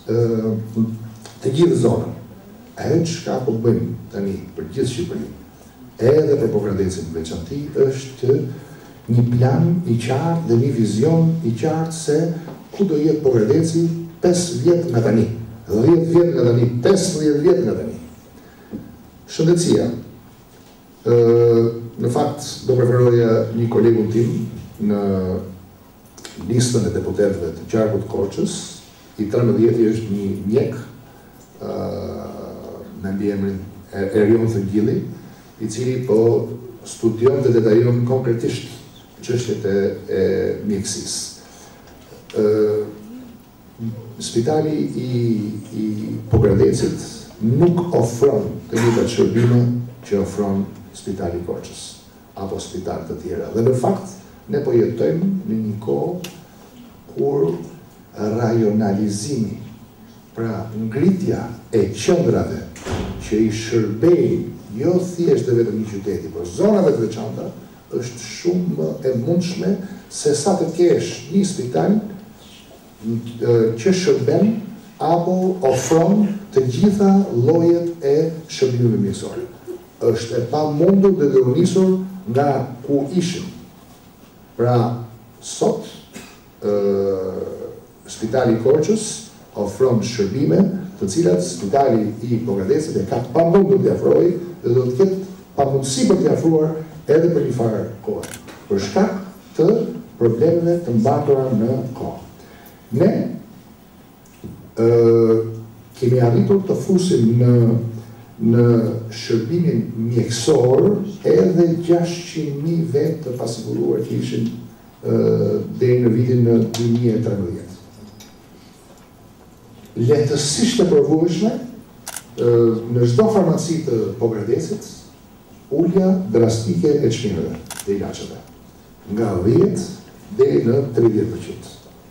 të gjithë zonën. Ajo çka po bëjmë tani për gjithë Shqipërinë, edhe për Pogradecin veçanti, është një plan i qartë dhe një vizion i qartë se ku do jetë Pogradeci 5 vjet nga tani, 10 vjet nga tani, 15 vjet nga tani. Shëndetësia. Në fakt, do preferoja një kolegun tim në listën e deputetëve të qarkut Korçës, i 13 është një mjek në mbiemrin Erion Thëngjilli, i cili po studion dhe detajon konkretisht çështjet e mjekësisë. Spitali i Pogradecit nuk ofron të njëjtat shërbime që ofron Spitali i Korçës apo spitalet të tjera. Dhe në fakt ne po jetojmë në një kohë kur rajonalizimi, pra ngritja e qendrave që i shërbejnë jo thjesht vetëm një qyteti, por zonave të veçanta, është shumë më e mundshme se sa të kesh një spital që shërben apo ofron të gjitha llojet e shërbimeve mjekësore. Është e pamundur dhe të nisur nga ku ishim. Pra, sot Spitali i Korçës ofron shërbime të cilat Spitali i Pogradecit e ka pamundur të afrojë dhe do të ketë pamundësi për të afruar edhe për një farë kohë, për shkak të problemeve të mbatura në kohë. Ne kemi arritur të fusim në shërbimin mjekësor edhe 600.000 vetë të pasiguruar që ishin deri në vitin 2013. Lehtësisht e provueshme në çdo farmaci të Pogradecit ulja drastike e çmimeve të ilaçeve, nga 10 deri në 30%.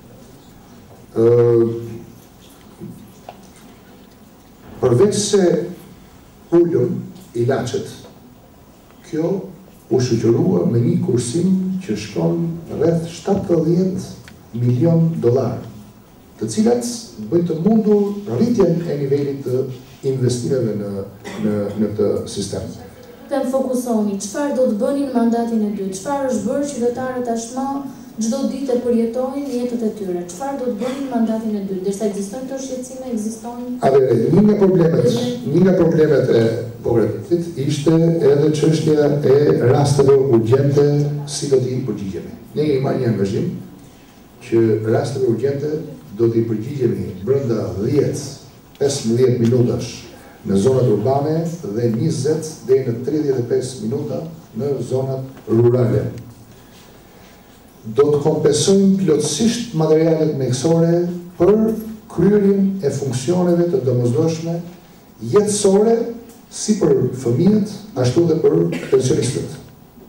Përveç se ullën ilaçet, kjo u shoqërua me një kursim që shkon rreth $70 milion, të cilat bëjnë të mundur rritjen e nivelit të investimeve në këtë sistem. Të më fokusoni, çfarë do të bëni në mandatin e dytë? Çfarë është bërë qytetarët tashmë çdo ditë e përjetojnë jetët e tyre? Çfarë do të bëni në mandatin e dytë? Derisa ekzistojnë këto shqetësime, ekzistojnë? Një nga problemet e Pogradecit ishte edhe çështja e rasteve urgjente, si do t'i përgjigjemi. Ne kemi marrë një angazhim që rasteve urgjente do t'i përgjigjemi brenda 10-15 minutash në zonat urbane dhe 20 deri në 35 minuta në zonat rurale. Do të kompensojmë plotësisht materialet mjekësore për kryerjen e funksioneve të domosdoshme jetësore si për fëmijët, ashtu dhe për pensionistët.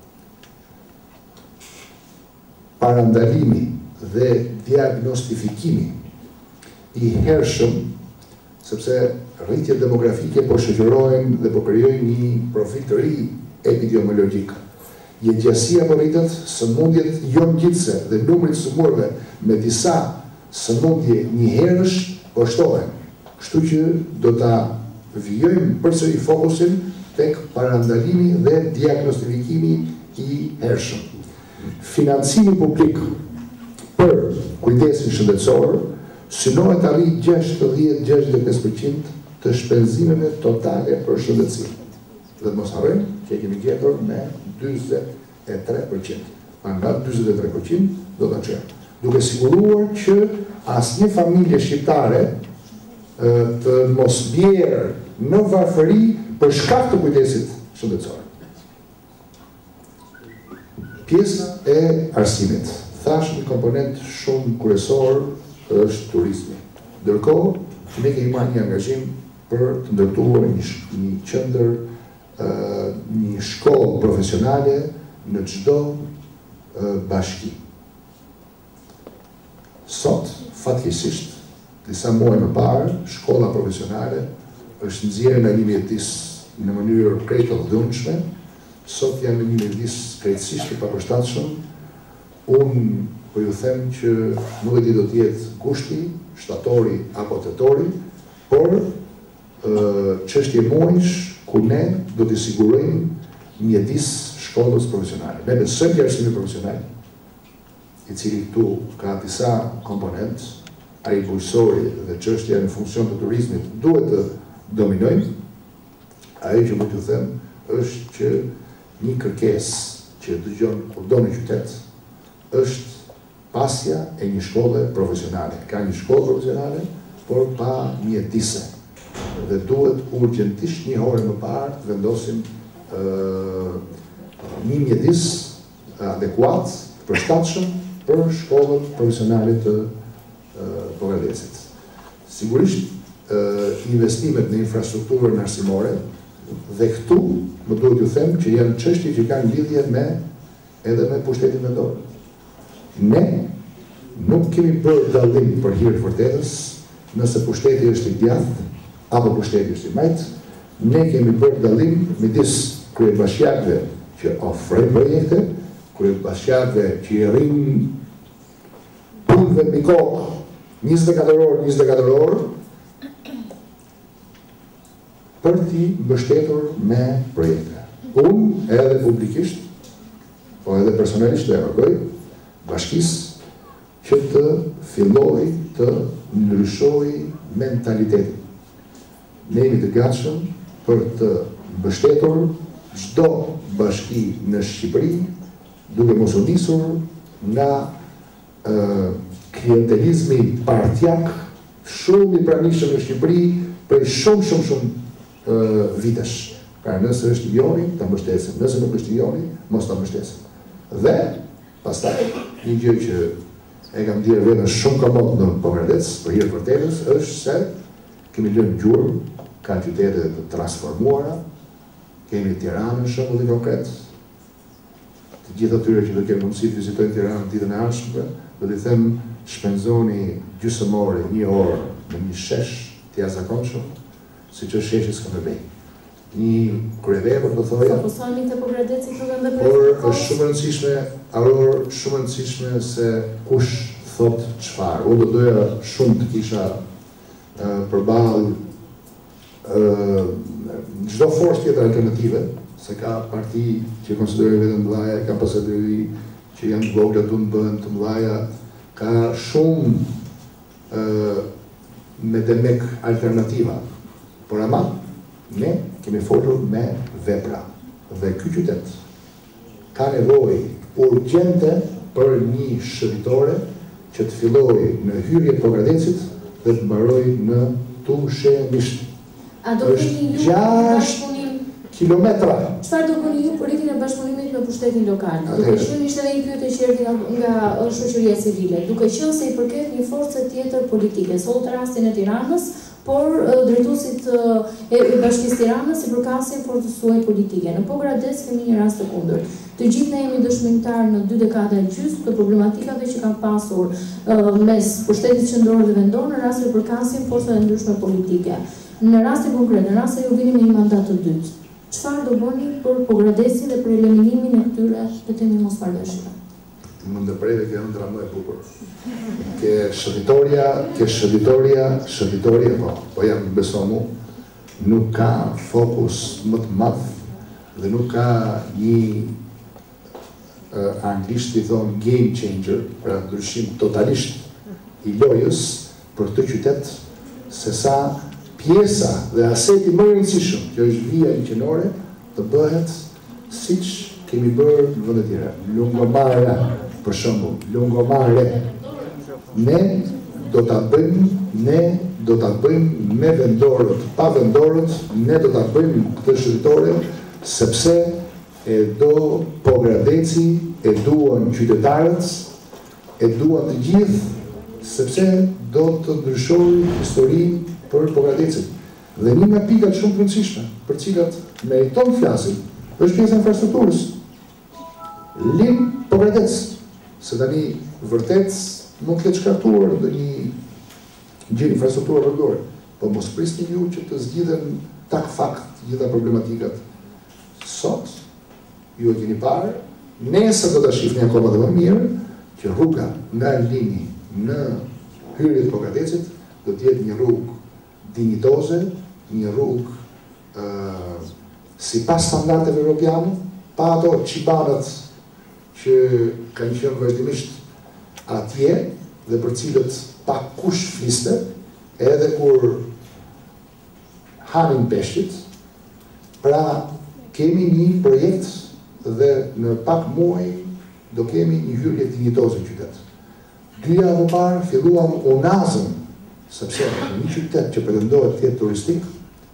Parandalimi dhe diagnostifikimi i hershëm, sepse rritjet demografike po shoqërojnë dhe po krijojnë një profil të ri epidemiologjik. Jetësia po rritet, sëmundjet jo ngjitse dhe numri i sëmurëve me disa sëmundje njëherësh po shtohen. Kështu që do ta vijojmë përsëri fokusin tek parandalimi dhe diagnostifikimi i hershëm. Financimi publik për kujdesin shëndetësor synohet të arrijë 60-65% të shpenzimeve totale për shëndetësi. Dhe të mos harrojmë që kemi gjetur me 43%. Nga 43% do të çojmë, duke siguruar që asnjë familje shqiptare të mos bjerë në varfëri për shkak të kujdesit shëndetësor. Pjesa e arsimit. Thash një komponent shumë kryesor është turizmi. Ndërkohë, ne kemi marrë një angazhim për të ndërtuar një qendër, një shkollë profesionale në çdo bashki. Sot, fatkeqësisht, disa muaj më parë, shkolla profesionale është nxjerrë nga një mjedis në mënyrë krejt të dhunshme. Sot janë në një mjedis krejtësisht të papërshtatshëm. Unë po ju them që nuk e di do të jetë kushti, shtatori apo tetori, por çështje muajsh ku ne do t'i sigurojmë mjedis shkollës profesionale. Ne besojmë te arsimi profesional, i cili këtu ka disa komponent, ai bujësori dhe çështja në funksion të turizmit duhet të dominojnë. Ajo që më t'ju them është që një kërkesë që dëgjon kudo në qytet është pasja e një shkolle profesionale. Ka një shkollë profesionale, por pa mjedise. dhe duhet urgjentisht një orë më parë të vendosim një mjedis adekuat, përshtatshëm për shkollën profesionale të Pogradecit. Sigurisht, investimet në infrastrukturën arsimore, dhe këtu më duhet ju them që janë çështje që kanë lidhje edhe me pushtetin vendor. Ne nuk kemi bërë dallim për hir të vërtetës nëse pushteti është i djathtë apo pushteti është i majtë. Ne kemi bërë dallim midis kryebashkiakëve që ofrojnë projekte, kryebashkiakëve që i rrinë punëve mbi kokë 24 orë për t'i mbështetur me projekte. Unë edhe publikisht, po edhe personalisht dhe rrogoj bashkisë që të filloj të ndryshoj mentalitetin. Ne jemi të gatshëm për të mbështetur çdo bashki në Shqipëri, duke mos u nisur nga klientelizmi partjak shumë i pranishëm në Shqipëri prej shumë vitesh. Pra nëse është i joni, ta mbështesim, nëse nuk është i joni, mos ta mbështesim. Dhe pastaj një gjë që e kam dhënë vetëm shumë komod në Pogradec për hir të vërtetës është se kemi lënë gjurmë ka qytete të transformuara, kemi Tiranën shembull i konkret. Të gjithë atyre që do kenë mundësi të vizitojnë Tiranën ditën e ardhshme, do t'i them shpenzoni gjysmore një orë në një shesh të jashtëzakonshëm, siç është sheshi Skënderbej. Një kryevepër do thoja. Po sami të Pogradecit nuk ende për. Por është shumë e rëndësishme, shumë e rëndësishme se kush thot çfarë. Unë do doja shumë të kisha përballë çdo forcë tjetër alternative, se ka parti që konsiderojnë veten mëdha, ka pasatori që janë të vogla duan të bëhen të mëdha, ka shumë me demek alternativa. Por ama ne kemi folur me vepra dhe ky qytet ka nevojë urgjente për një shëritore që të fillojë në hyrje të Pogradecit dhe të mbarojë në Tushemisht. A do keni ju bashkëpunim? Kilometra. Çfarë do bëni ju për rritjen e bashkëpunimit me pushtetin lokal? Duke qenë ishte edhe një pyetje që erdhi nga shoqëria civile, duke qenë se i përket një force tjetër politike, sot rastin e Tiranës, por drejtuesit e Bashkisë Tiranës i përkasin forcës suaj politike. Në Pogradec kemi një rast të kundërt. Të gjithë ne jemi dëshmitar në 2 dekada e gjysmë të problematikave që kanë pasur mes pushtetit qendror dhe vendor në rast se përkasin forcave ndryshme politike. Në rastin konkret, në rast se ju vini me një mandat të dytë, çfarë do bëni për Pogradecin dhe për eliminimin e këtyre të temi mosmarrëveshjeve? Më ndërpreve kjo ëndra më e bukur. Ke shënditoria, po jam beso mu, nuk ka fokus më të madh dhe nuk ka një anglisht i thon game changer, pra ndryshim totalisht i lojës për këtë qytet, se sa pjesa dhe aseti më i rëndësishëm, që është vija ligjore, të bëhet siç kemi bërë në vende të tjera. Lungomare, për shembull, Lungomare. Ne do ta bëjmë me vendorët, pa vendorët, ne do ta bëjmë këtë shëritore, sepse e do Pogradeci, e duan qytetarët, e duan të gjithë, sepse do të ndryshojë historinë për Pogradecin. Dhe një nga pikat shumë të rëndësishme, për cilat meriton flasim, është pjesa e infrastrukturës. Lim Pogradec, se tani vërtet mund të ketë shkartuar ndonjë gjë infrastrukturë rrugore, po mos prisni ju që të zgjidhen tak fakt gjitha problematikat. Sot ju e keni parë, nesër do ta shihni akoma dhe më mirë që rruga nga Lini në hyrje të Pogradecit do të jetë një rrugë dinjitoze, një rrugë sipas standardeve evropiane, pa ato qibanët që kanë qenë vazhdimisht atje dhe për cilët pa kush fliste, edhe kur hanin peshqit. Pra kemi një projekt dhe në pak muaj do kemi një hyrje dinjitoze në qytet. 2 javë më parë filluam unazën, sepse në një qytet që pretendohet të jetë turistik,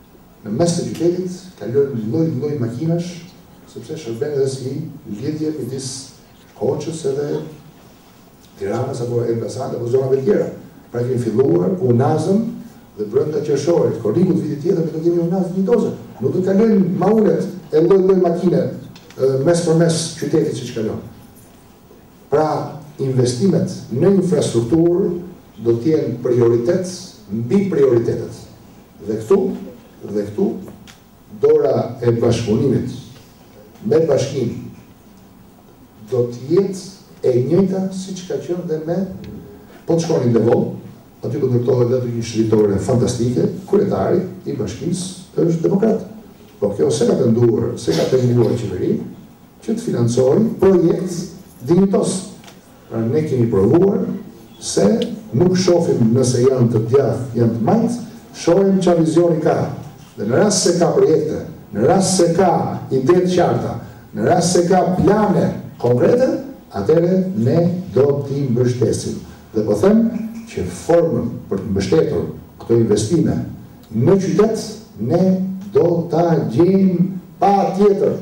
në mes të qytetit kalojnë lloj makinash, sepse shërben edhe si lidhje midis Hoxhës edhe Tiranës apo Elbasanit apo zonave tjera. Pra kemi filluar unazën dhe brenda qershorit, korrikut vitit tjetër do kemi unazë njëtose. Nuk do të kalojnë maulet e lloj makine mes për mes qytetit që kalon. Pra investimet në infrastrukturë do të jenë prioritet mbi prioritetet. Dhe këtu dora e bashkëpunimit me bashkim do të jetë e njëjta siç ka qenë dhe me po të shkonin në Devon, aty do ndërtohet vetë një shëritore fantastike, kryetari i bashkisë është demokrat. Po kjo se ka penguar qeveri që të financojë projekt dinjitos. Pra ne kemi provuar se nuk shohim nëse janë të djathtë, janë të majtë, shohim çfarë vizioni ka. Dhe në rast se ka projekte, në rast se ka ide të qarta, në rast se ka plane konkrete, atëherë ne do t'i mbështesim. Dhe po them që formën për të mbështetur këto investime në qytet, ne do ta gjejmë patjetër.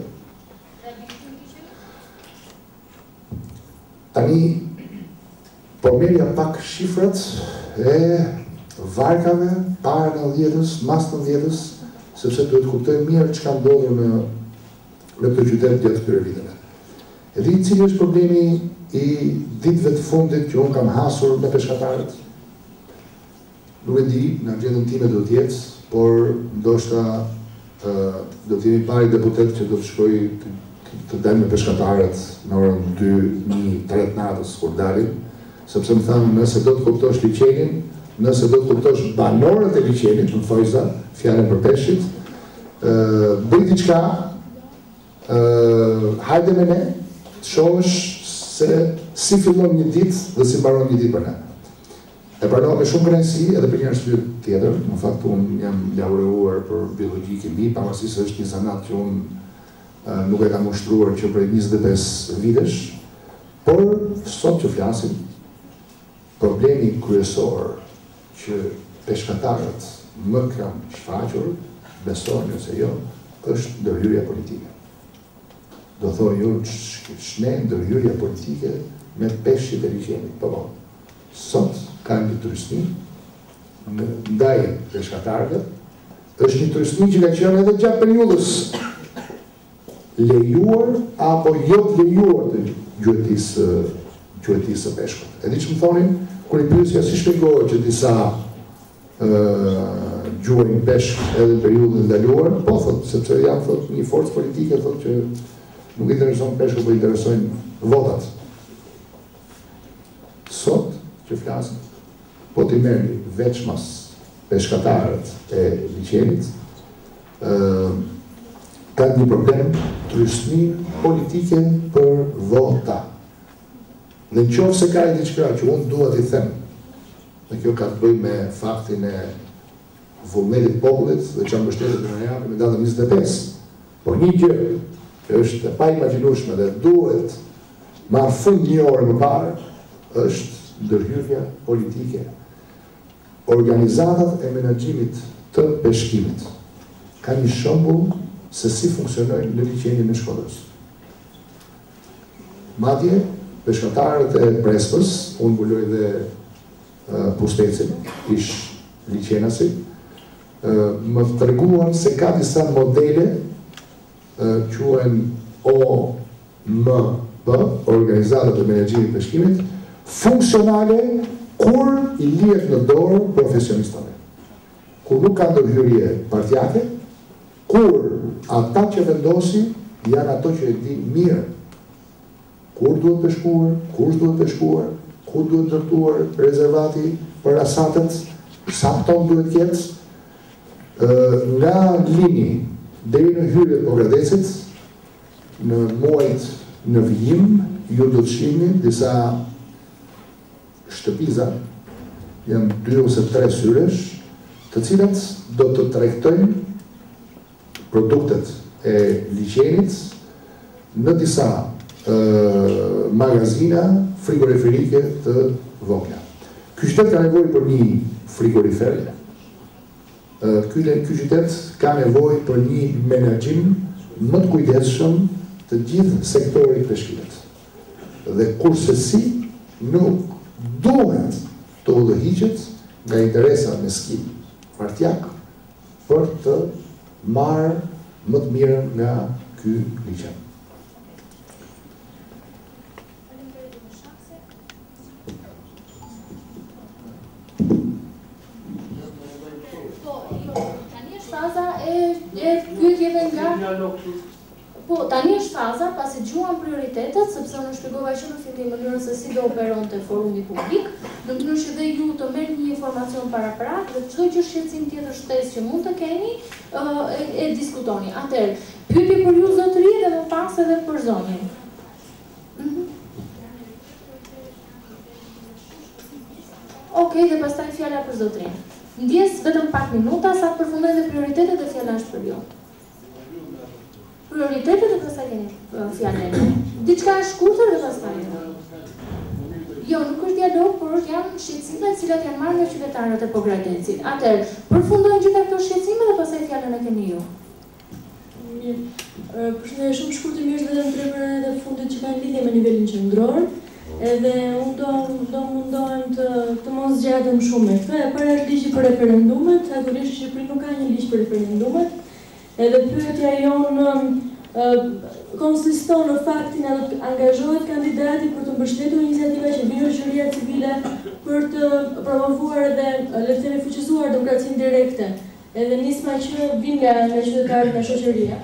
Tani, po merja pak shifrat e varkave, para 90-s, mas 90-s, sepse duhet kuptojmë mirë çka ndodhur në këtë qytet gjatë këtyre viteve. E di cili është problemi i ditëve të fundit që unë kam hasur me peshkatarët? Nuk e di, në agendën time do të jetë, por ndoshta do të jemi pari deputet që do të shkoj të dalë me peshkatarët në orën 2:03 natës kur dalim, sepse më thanë nëse do të kuptosh liçenin, nëse do të kuptosh banorët e liçenit, në thojza, fjalën për peshqit, bëj diçka, hajde me ne, të shohësh se si fillon një ditë dhe si mbaron një ditë për ne. E pranoj me shumë kënaqësi edhe për një arsye tjetër, në fakt unë jam laureuar për biologji kimi, pavarësisht se është një zanat që unë nuk e kam ushtruar që prej 25 vitesh, por sot që flasim, problemi kryesor që peshkatarët më kanë shfaqur, besoni ose jo, është ndërhyrja politike. Do thonë ju shne ndërhyrja politike me peshqit e liçenit. Po. Sot ka një turistni ndaj peshkatarëve, është një turistni që ka qenë edhe gjatë periudhës lejuar apo jo të lejuar të gjuetisë së peshkut. E di që më thonin, kur i pyesja si shpjegohet që disa gjuajnë peshk edhe në periudhën ndaluar, po thot, sepse janë thot një forcë politike thot që nuk intereson peshku, po interesojnë votat. Sot që flasim, po t'i merrni veçmas peshkatarët e liçenit, kanë një problem trysni politike për vota. Në qoftë se ka diçka që unë dua t'i them, dhe kjo ka të bëjë me faktin e vullnetit popullit dhe që mbështetet në javë me datën 25. Por një gjë që është e paimagjinueshme dhe duhet marrë fund një orë më parë, është ndërhyrja politike. Organizatat e menaxhimit të peshkimit ka një shembull se si funksionojnë në liçenin e Shkodrës. Madje peshkatarët e Prespës, unë mbuloj dhe Pustecin, ish liçenasi, më treguan se ka disa modele quhen OMP, Organizatat e Menaxhimit të Peshkimit, funksionale kur i lihet në dorë profesionistëve. Kur nuk ka ndërhyrje partijake, kur ata që vendosin janë ato që e di mirë kur duhet peshkuar, kush duhet peshkuar, ku duhet ndërtuar rezervati për asatet, sa ton duhet ketë, nga lini deri në hyrjet Pogradecit, në muajt në vijim, ju do të shihni disa shtëpiza, janë 2 ose 3 syresh, të cilat do të tregtojnë produktet e liçenit në disa magazina frigoriferike të vogla. Ky qytet ka nevojë për një frigorifer. ky qytet ka nevojë për një menaxhim më të kujdesshëm të gjithë sektorit peshqimit. Dhe kurse si nuk duhet të udhëhiqet nga interesa meskin partjak për të marrë më të mirën nga ky liçen. Tani është faza pasi gjuan prioritetet, sepse unë shpjegova që në fillim mënyrën se si do operonte forumi publik, në mënyrë që dhe ju të merrni një informacion paraprak dhe çdo gjë shqetësim tjetër shtesë që mund të keni, e diskutoni. Atëherë, pyetje për ju zotëri dhe më pas edhe për zonjën. Okej, dhe pastaj fjala për zotrin. Ndjes vetëm pak minuta sa të përfundojnë dhe prioritetet dhe fjala është për ju. Prioritetet dhe pastaj keni fjalën. Diçka e shkurtër dhe pastaj. Jo, nuk është dialog, por janë shqetësime të cilat janë marrë nga qytetarët e Pogradecit. Atëherë, përfundojnë gjitha këto shqetësime dhe pastaj fjalën e keni ju. Përshëndetje, shumë shkurtimisht vetëm 3 vëret e fundit që kanë lidhje me nivelin qendror. Edhe unë do mundohem të mos zgjatem shumë me këtë. Para është ligji për referendumet, aktualisht Shqipëri nuk ka një ligj për referendumet. Edhe pyetja jonë konsiston në faktin a do të angazhohet kandidati për të mbështetur iniciativa që vjen nga shoqëria civile për të promovuar dhe le të themi fuqizuar demokracinë direkte, edhe nisma që vijnë nga qytetarët nga shoqëria.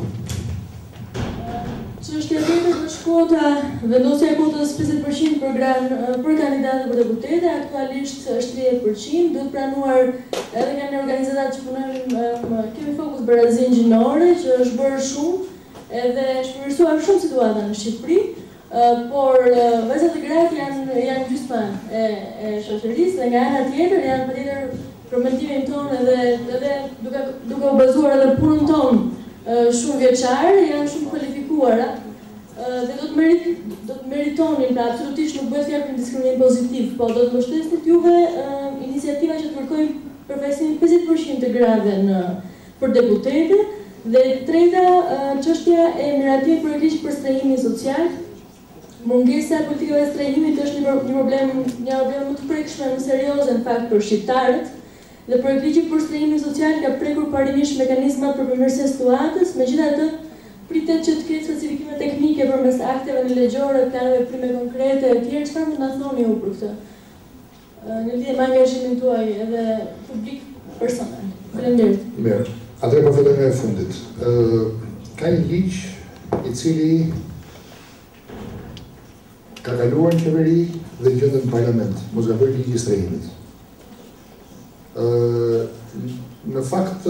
Çështja tjetër është kota, vendosja e kotës 50% për kandidatë për deputete, aktualisht është 30%, duhet pranuar edhe nga organizatat që punojnë, kemi fokus barazin gjinore, që është bërë shumë, edhe shpërësuar shumë situata në Shqipëri, por vajzat e gratë janë gjysma e shoqërisë dhe nga ana tjetër janë patjetër për mendimin tonë edhe duke u bazuar edhe punën tonë shumë vjeçare, janë shumë kualifikuara dhe do të meritonin, pra absolutisht nuk bëhet fjalë për diskriminim pozitiv, po do të mbështesin juve iniciativa që të kërkojnë përfaqësimin 50% të grave për deputete. Dhe treta, çështja e miratimit për ligj për strehimin social. Mungesa e politikave të strehimit është një problem më të prekshme, më serioze në fakt për shqiptarët. Dhe projekti për strehimin social ka prekur parimisht mekanizmat për përmirësim situatës, megjithatë pritet që të ketë specifikime teknike përmes akteve ligjore, planeve veprime konkrete e tjerë. Çfarë mund ta thoni ju për këtë? Në lidhje me angazhimin tuaj edhe publik personal. Faleminderit. Mirë. Atëre përfundoj me fundit. Ka një ligj i cili ka kaluar në qeveri dhe gjendet në parlament, mos gaboj ligji i strehimit. Në fakt,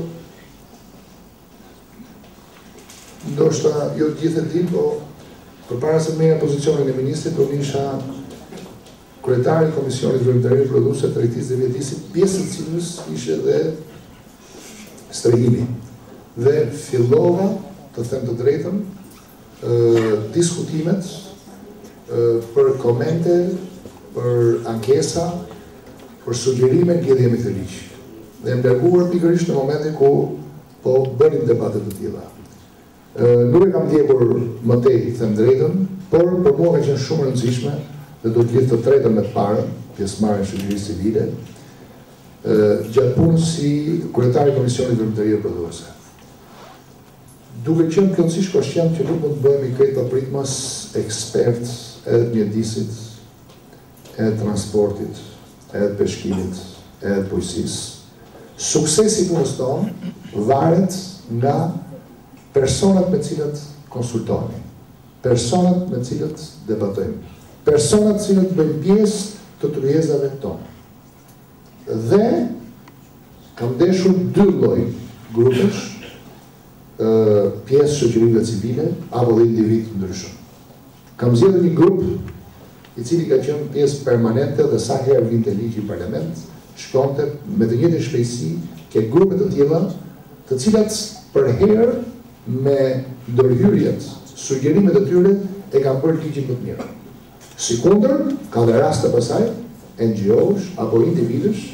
ndoshta jo të gjithë e din, po përpara se merrja pozicionin e ministrit, unë isha kryetari i Komisionit Zyrtarie Produse të Tregtisë dhe Mjedisit, pjesë e cilës ishte dhe strehimi. Dhe fillova, të them të drejtën, diskutimet për komente, për ankesa, për sugjerime në lidhje me këtë ligj. Dhe jam larguar pikërisht në momentin ku po bënim debate të tilla. Nuk e kam ndjekur më tej, them drejtën, por për mua ka qenë shumë e rëndësishme dhe do të lidh të tretën me të parën, pjesëmarrjen e shoqërisë civile, gjatë punës si kryetari i Komisionit Zyrtarie Produse. Duke qenë plotësisht koshqent që nuk mund të bëhemi krejt papritmas ekspert edhe mjedisit, edhe transportit, edhe peshkimit, edhe bujqësisë. Suksesi punës tonë varet nga personat me cilët konsultohemi, personat me cilët debatojmë, personat cilët bëjmë pjesë të tryezave tonë. Dhe kam ndeshur 2 lloj grupesh, pjesë shoqërive civile apo dhe individ ndryshëm. Kam zgjedhur një grup i cili ka qenë pjesë permanente dhe sa herë vinte ligji në parlament, shkonte me të njëjtën shpejtësi ke grupe të tilla, të cilat për herë me ndërhyrjet, sugjerimet e tyre e kanë bërë ligjin më të mirë. Sikundër, ka dhe raste pasaj, NGO-sh apo individësh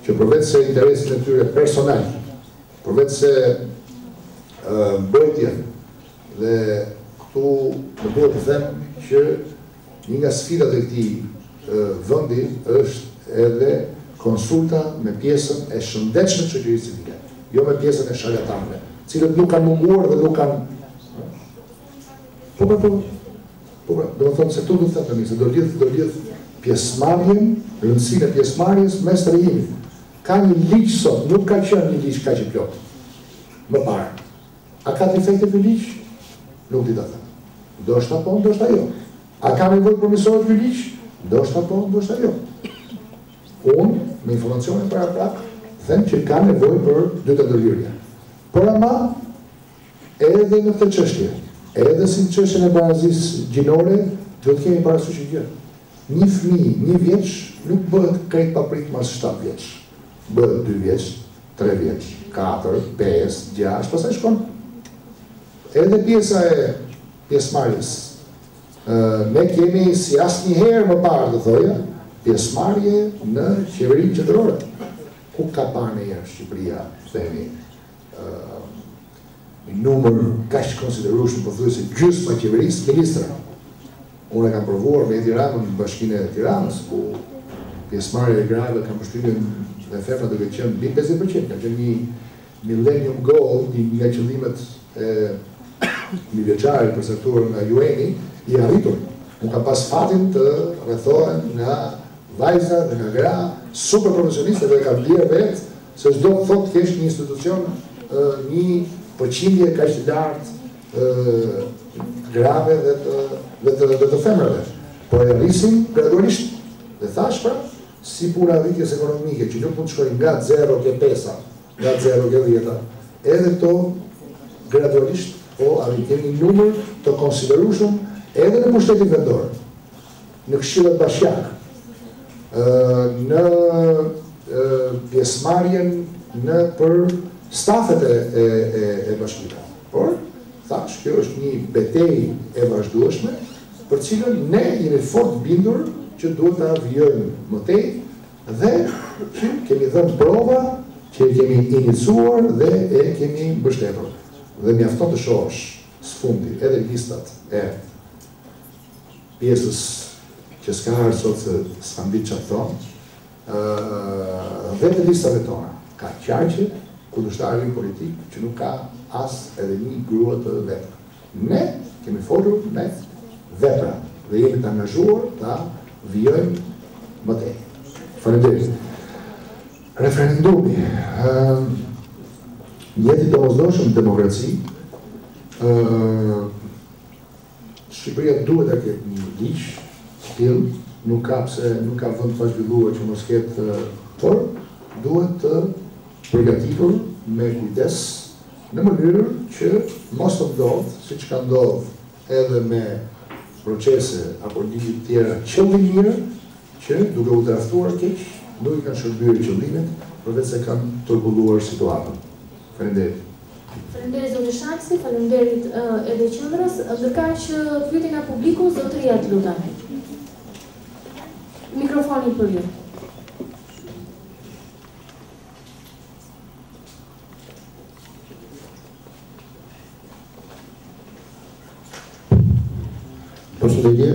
që përveç se interesin e tyre personal, përveç se mbrojtjen dhe këtu më duhet të them që një nga sfidat e këtij vendi është edhe konsulta me pjesën e shëndetshme të shoqërisë civile, jo me pjesën e sharlatanëve, cilët nuk kanë munguar dhe nuk kanë do të thonë se tu do të them se do lidh pjesëmarrjen, rëndësinë e pjesëmarrjes mes trajimit. Ka një ligj sot, nuk ka qenë një ligj kaq i plot. Më parë. A ka efekte ky ligj? Nuk di ta them. Ndoshta po, ndoshta jo. A ka nevojë përmirësohet ky ligj? Ndoshta po, ndoshta jo. Unë, me informacione paraprak, them që ka nevojë për dy të ndërhyrje. Por ama edhe në këtë çështje, edhe si çështjen e barazisë gjinore, duhet kemi parasysh një gjë. Një fëmijë, 1 vjeç, nuk bëhet krejt paprit mas 7 vjeç. Bëhet 2 vjeç, 3 vjeç, 4, 5, 6, pastaj shkon. Edhe pjesa e pjesëmarrjes. Ne kemi si asnjëherë më parë të thoja, pjesëmarrje në qeverinë qendrore. Ku ka parë në herë Shqipëria, themi, një numër kaq konsiderueshëm, pothuajse gjysma e qeverisë, ministra. Unë e kam provuar me Edi Ramën në Bashkinë e Tiranës, ku pjesëmarrja e grave ka përshtypjen dhe femrat duke qenë mbi 50%, ka qenë një Millennium Goal, një nga qëllimet e mijëvjeçare përcaktuar nga UN-i, i arritur. Unë kam pas fatin të rrethohen nga vajza dhe nga gra super profesioniste dhe kam blerë vetë se çdo të thotë thjesht një institucion një përqindje kaq të lartë grave dhe të femrave. Po e rrisim gradualisht. Dhe thash pra, si puna rritjes ekonomike, që nuk mund të shkojnë nga 0 ke 5, nga 0 ke 10, edhe to gradualisht, po kemi një numër të konsiderueshëm edhe në pushtetin vendor, në këshillet bashkiake, në pjesëmarrjen në për stafet e bashkimit. Por thash, kjo është një betejë e vazhdueshme, për cilën ne jemi fort bindur që duhet ta vijojmë më tej dhe që kemi dhënë prova, që kemi iniciuar dhe e kemi mbështetur. Dhe mjafton të shohësh sfundi edhe listat e pjesës që s'ka ardhur sot se s'kam ditë çfarë thonë, dhe të listave tona. Ka qarqe kundërshtarin politik që nuk ka as edhe një grua të vetë. Ne kemi folur me vepra dhe jemi të angazhuar ta vijojmë më tej. Faleminderit. Referendumi, njëti domosdoshëm demokraci, Shqipëria duhet të ketë një ligj, still, nuk ka vend pa zhvilluar që mos ketë, por duhet të përgatitur me kujdes në mënyrë që mos të ndodhë, siç ka ndodhur edhe me procese apo ligje të tjera qëllimire, që duke u draftuar keq, nuk i kanë shërbyer qëllimet, përveç se kanë turbulluar situatën. Faleminderit. Faleminderit zoti Shaksi, faleminderit edhe qendrës, ndërkaq që pyetje nga publiku, zotëria të lutem. Mikrofoni për ju. Përshëndetje.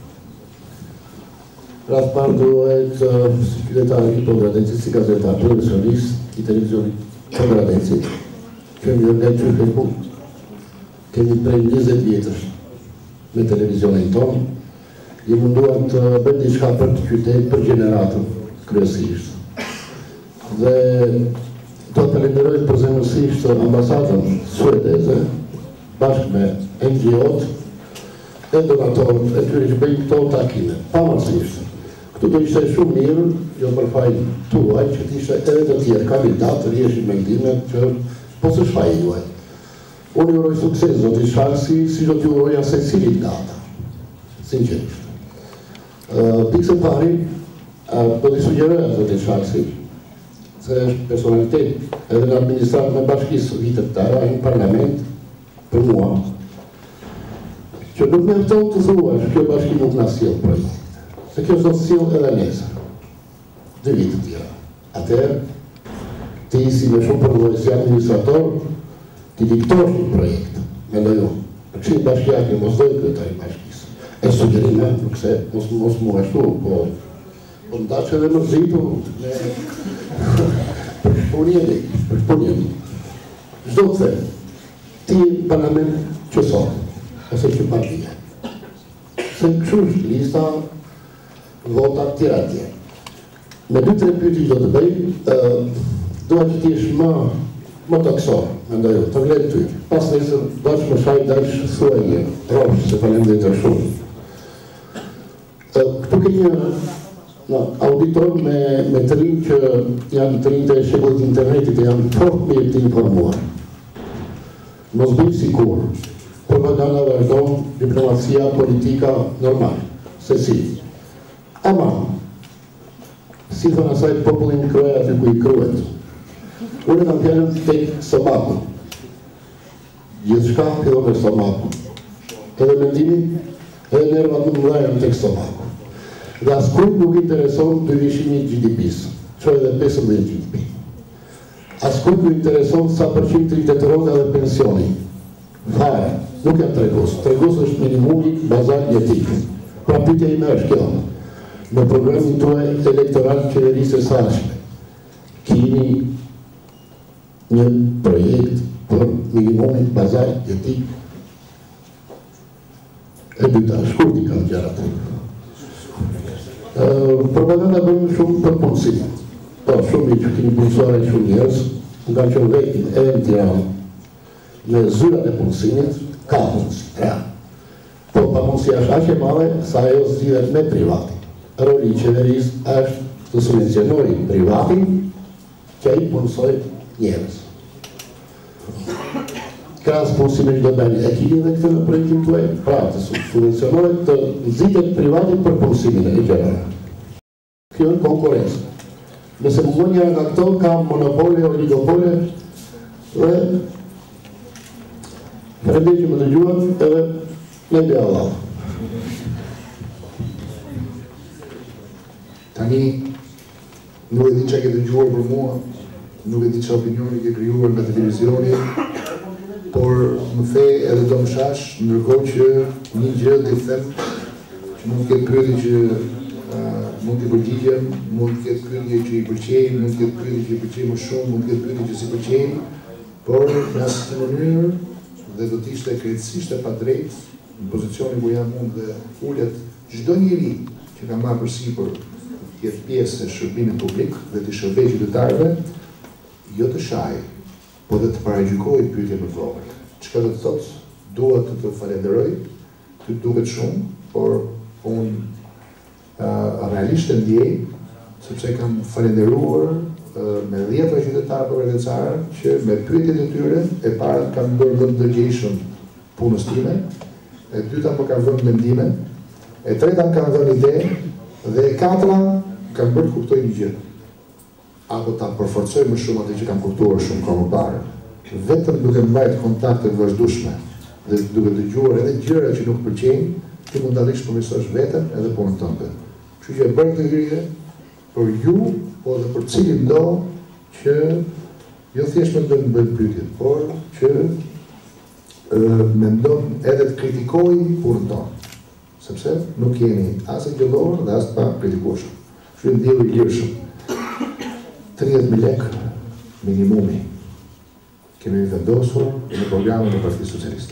Rast parë duhet si qytetari i Pogradecit, si gazetar profesionist i televizionit Pogradecit, kemi nga qytetu, kemi prej 20 vjetësh me televizionin tonë, i munduar të bëjmë diçka për të qytet, për gjeneratën kryesisht. Dhe do të falenderoj përzemërsisht ambasadën suedeze, bashkë me NGO-t, e donatorët e tyre që bëjnë këto takime, pavarësisht. Këtu do ishte shumë mirë, jo për fajin tuaj, që t'ishte edhe të tjerë kandidatë të rjeshin mendime që po së shfaj juaj. Unë ju uroj sukses, zoti Shaksi, si do t'ju uroja se cilit data, sinqerisht. Pikë së pari, do t'i sugjeroja zoti Shaksi, se është personalitet edhe në administratë me bashkisë vitet të tëra, në parlament, për mua, që nuk me afton të thua që kjo bashkim nuk nga sjellë projektit. Se kjo s'do të sjellë edhe nesër. 2 vite tjera. Atëherë, ti si me shumë përvojë si administrator, ti diktosh një projekt, mendoj unë. Këshilli bashkiak mos dojë kryetari i bashkisë. E sugjerim, nuk se mos mu ashtu, po ndash edhe mërzitu me për shpunjeni. Çdo të them, ti parlament që sot, ose që partia. Se kështu është lista, vota tjera tjera. Me 2-3 pyetje do të bëj, dua që ti jesh më toksor, mendoj, të vlen ty. Pas nesër dash më shaj dash thuaj një, rosh, se faleminderit shumë. Këtu ke një auditor me të rinj që janë të rinj të shembullit internetit e janë fort mirë të informuar. Mos bëj sikur. Propaganda vazhdon, diplomacia, politika, normal. Se si. Ama, si thënë asaj popullin kryej aty ku i kryet. Unë kam fjalën tek stomaku. Gjithçka fillon me stomaku. Edhe mendimi, edhe nervat më mëdha janë tek stomaku. Dhe askujt nuk intereson dyvishimi i GDP-s, që edhe 15 GDP. Askujt nuk intereson sa përqind të tetërore dhe pensioni. Fare, nuk janë tregus. Tregus është minimumi bazal jetik. Pra pyetja ime është kjo. Në programin tuaj elektoral qeverisë së sashme, keni një projekt për minimumin bazal jetik? E dyta, shkurti kanë gjarat. Propaganda bën shumë për punësim. Po, shumë i që keni punësuar e shumë njerëz, nga që vetin e në Tiranë, me zyrat e punësimit, ka punësim, real. Po, pa punësia është aq e madhe, sa ajo zgjidhet me privatin. Roli i qeverisë është të subvencionojë privatin që ai punësoj njerëz. Krahas punësimit do dalë e keni edhe këtë në projektin tuaj, pra të subvencionohet të nxitet privatin për punësimin e gjërave. Kjo është konkurrencë. Nëse mungonja nga këto ka monopole, oligopole, dhe faleminderit që më dëgjuat, edhe me dhe Allah. Tani, nuk e di që ke dëgjuar për mua, nuk e di që opinioni ke krijuar nga televizioni, por më the edhe do më shash, ndërkohë që një gjë dhe i them që mund të ketë pyetje që mund të përgjigjem, mund të ketë pyetje që i pëlqejnë, mund të ketë pyetje që i pëlqejnë më shumë, mund të ketë pyetje që si pëlqejnë, por në asnjë mënyrë dhe do të ishte krejtësisht e padrejtë në pozicionin ku jam unë dhe ulet çdo njeri që ka marrë përsipër jetë pjesë e shërbimit publik dhe të shërbejë qytetarëve, jo të shaj, po dhe të paragjykoj pyetje më vogël. Çka do të thotë? Dua të të falenderoj, ty duket shumë, por unë realisht e ndjej, sepse kam falenderuar me 10 qytetarë përveçar që me pyetjet e tyre, e para kanë bërë vend dëgjeshëm punës time, e dyta më kanë vënë mendime, e treta më kanë dhënë ide, dhe e katra kanë bërë kuptoj një gjë. Apo ta përforcoj më shumë atë që kam kuptuar shumë kohë më parë. Vetëm duke mbajtur kontakte të vazhdueshme dhe duke dëgjuar edhe gjëra që nuk pëlqejnë, ti mund ta lësh përmirësosh veten edhe punën tënde. Kështu që e bëj këtë hyrje për ju, po edhe për cilin do që jo thjesht më të bëjë pyetje, por që mendon edhe të kritikoj punën tonë. Sepse nuk jeni as e gjellor dhe as pa kritikueshëm. Kështu ndjehu i lirshëm. 30.000 lek minimumi kemi vendosur në programin e Partisë Socialiste.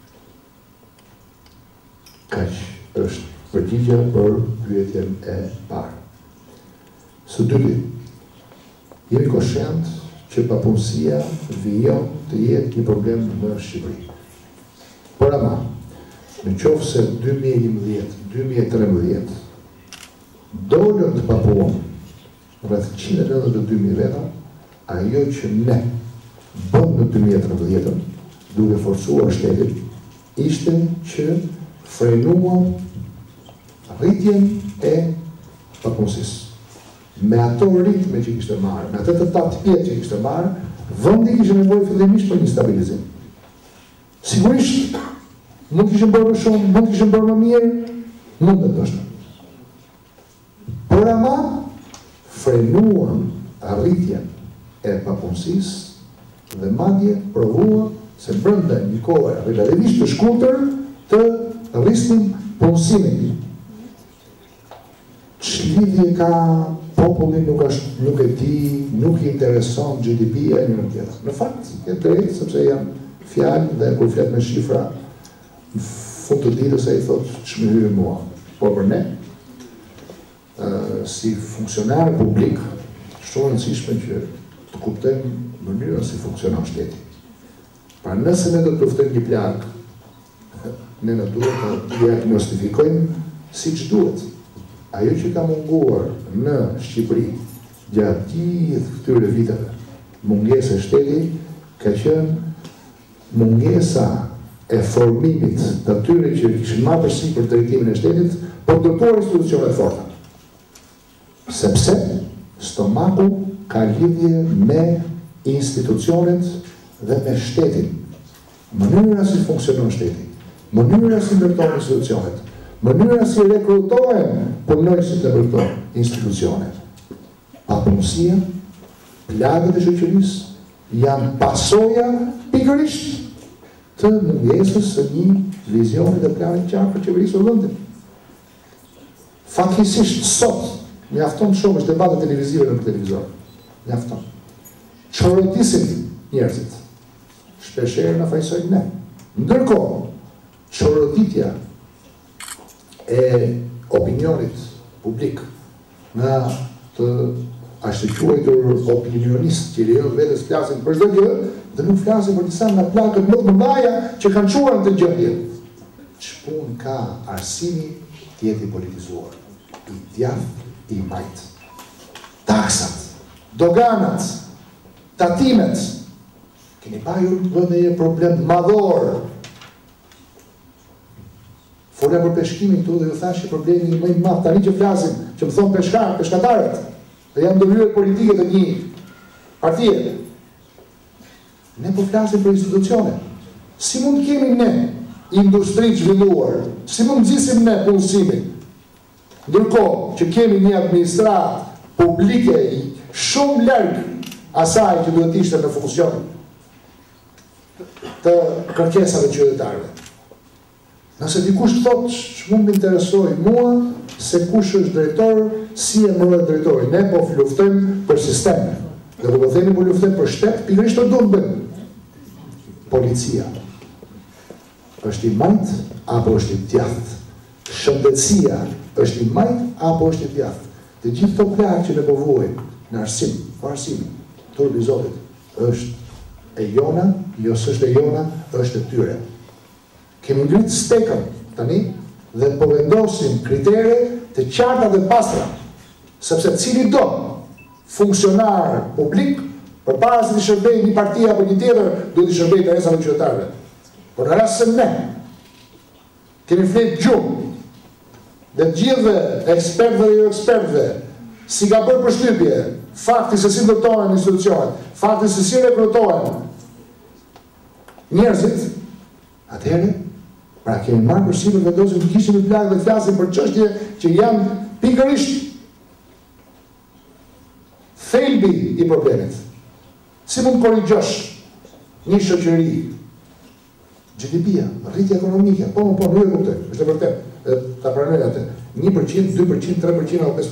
Kaq është përgjigja për pyetjen e parë. Së dyti, jemi koshient që papunësia vijon të jetë një problem në Shqipëri. Por ama, në qoftë se 2011-2013 dolën të papunë rreth 192.000 veta, ajo që ne bëm në 2013 duke forcuar shtetin, ishte që frenuam rritjen e papunësisë. Me ato ritme që kishte marrë, me ato të tatpjet që kishte marrë, vendi kishte nevojë fillimisht për një stabilizim. Sigurisht, mund kishte bërë më shumë, mund kishte bërë më mirë, mund të ndoshta. Por ama frenuam arritjen e papunësisë dhe madje provua se brenda një kohë relativisht të shkurtër të rrisnin punësimin. Ç'lidhje ka populli nuk e di, nuk i intereson GDP-ja e njëri tjetër. Në fakt, e drejtë sepse janë fjalë dhe kur flet me shifra, në fund të ditës ai thotë ç'më hyn mua. Por për ne, si funksionar publik, shumë e rëndësishme që të kuptojmë mënyrën si funksionon shteti. Pra nëse ne do të luftojmë një plagë, ne në duhet të diagnostifikojmë siç duhet. Ajo që ka munguar në Shqipëri gjatë gjithë këtyre viteve, mungesa e shtetit, ka qenë mungesa e formimit të atyre që kishin marrë sipër drejtimin e shtetit, por ndërtuar institucione të forta. Sepse stomaku ka lidhje me institucionet dhe me shtetin. Mënyra si funksionon shteti, mënyra si ndërtohen institucionet, mënyra si rekrutohen punonjësit në këto institucione. Papunësia, plagët e shoqërisë janë pasoja pikërisht të mungesës së një vizioni dhe plani qartë për qeverisë së vendit. Fatkeqësisht sot mjafton shumë është debate televizive në televizor. Mjafton. Çorodisin njerëzit. Shpeshherë na fajsojnë ne. Ndërkohë, çoroditja e opinionit publik nga të ashtu quajtur opinionist që lejon vetes flasin për çdo gjë dhe nuk flasin për disa nga plagët më të mëdha që kanë çuar në të gjendje. Ç'pun ka arsimi të jetë i politizuar, i djathtë, i majt. Taksat, doganat, tatimet, keni pajur një problem madhor. Fola për peshkimin këtu dhe ju thash që problemi më i madh tani që flasim, që më thon peshkatarët, dhe janë ndërhyrje politike të një partie. Ne po flasim për institucione. Si mund kemi ne industri zhvilluar? Si mund nxisim ne punësimin? Ndërkohë që kemi një administratë publike shumë larg asaj që duhet ishte në funksion të kërkesave qytetarëve. Nëse dikush thotë ç'mund më interesoj mua se kush është drejtor, si e merret drejtori, ne po luftojmë për sistem. Dhe po themi po luftojmë për shtet, pikërisht të duhet bëjmë. Policia është i majt apo është i djathtë? Shëndetësia është i majt apo është i djathtë? Të gjithë këto plagë që ne po vuajmë në arsim, po arsimi, turpi i Zotit, është e jona, jo s'është e jona, është e tyre. Kemi ngritë stekën tani dhe po vendosim kritere të qarta dhe pastra, sepse cili do funksionar publik përpara se të shërbejë një parti apo një tjetër, duhet të shërbejë interesave të qytetarëve. Por në rast se ne kemi fletë gjumë dhe gjithëve ekspertëve dhe jo ekspertëve, si ka bërë përshtypje, fakti se si ndërtohen institucionet, fakti se si rekrutohen njerëzit, atëherë, pra kemi marrë përsipër vendosim të kishim një plagë dhe të flasim për çështje që janë pikërisht thelbi i problemit. Si mund korrigjosh një shoqëri? GDP-ja, rritje ekonomike, po, nuk e kuptoj, është e vërtet, ta pranoj atë. 1%, 2%, 3% apo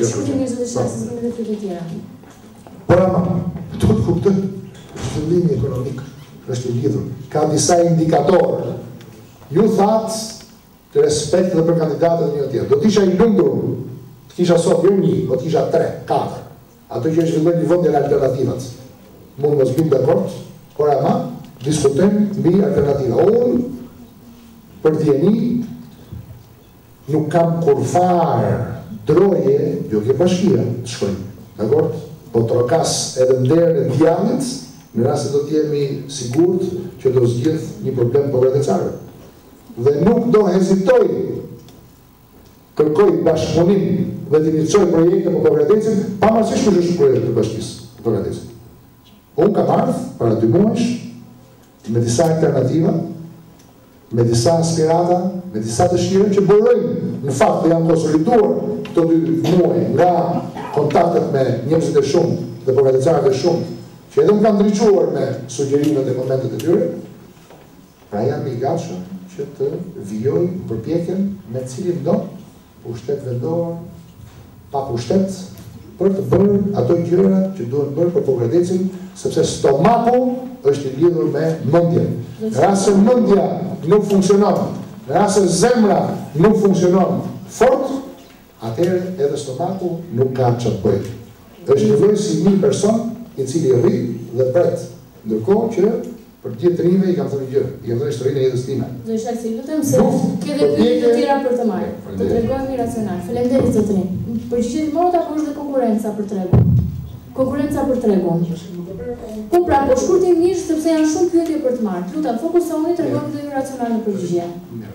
5%. Por ama, duhet të kuptoj, zhvillimi ekonomik është i lidhur, ka disa indikatorë. Ju thatë të respekt dhe për kandidatët një tjetër. Do t'isha i lundur, të kisha sot jo një, do t'isha 3, 4. Ato që është vëllën një vëndje në alternativat. Mund mos bëjmë dakord, por ama, diskutojmë mbi alternativa. Unë, për djeni, nuk kam kurfar droje, jo ke bashkia të shkojmë. Dakord? Po trokas edhe nderën e djalit, në rrasë do t'jemi sigurt që do zgjidh një problem për vërtetësarve. Dhe nuk do hezitoj kërkoj bashkëpunim dhe të inicioj projekte për Progradecin, pa marrësisht kush është projekte të bashkisë për Progradecin. Unë kam ardhur para 2 muajsh me disa alternativa, me disa aspirata, me disa dëshira që burojnë në fakt të janë konsoliduar këto 2 muaj nga kontaktet me njerëzit e shumë dhe përgaticarët e shumë, që edhe më kanë ndriçuar me sugjerimet e komentet e tyre, pra jam i gatshëm që të vijoj përpjekjen me cilin do pushtet vendor, pa pushtet, për të bërë ato gjëra që duhen bërë për Pogradecin, sepse stomaku është i lidhur me mendjen. Në rast se mendja nuk funksionon, në rast se zemra nuk funksionon fort, atëherë edhe stomaku nuk ka çfarë bëjë. Është nevojë si një person i cili rri dhe pret, ndërkohë që për gjithë të rinjve i kam thënë gjë, i kam thënë historinë e jetës time. Zoti Shalsi, lutem se ke dhe pyetje të tjera për të marrë. Të tregojmë racional. Faleminderit zotrin. Përgjigjet morët apo është dhe konkurenca për tregun? Konkurenca për tregun. Po pra, po shkurtimisht sepse janë shumë pyetje për të marrë. Lutem, fokusoni, tregojmë dhe ju racional në përgjigje.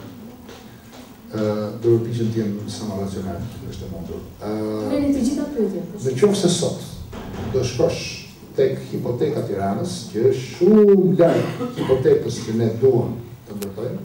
Do përpiqem të jem sa më racional, është e mundur. Merrni të gjitha pyetjet. Në qoftë se sot do shkosh tek hipoteka Tiranës, që është shumë larg hipotekës që ne duam të ndërtojmë,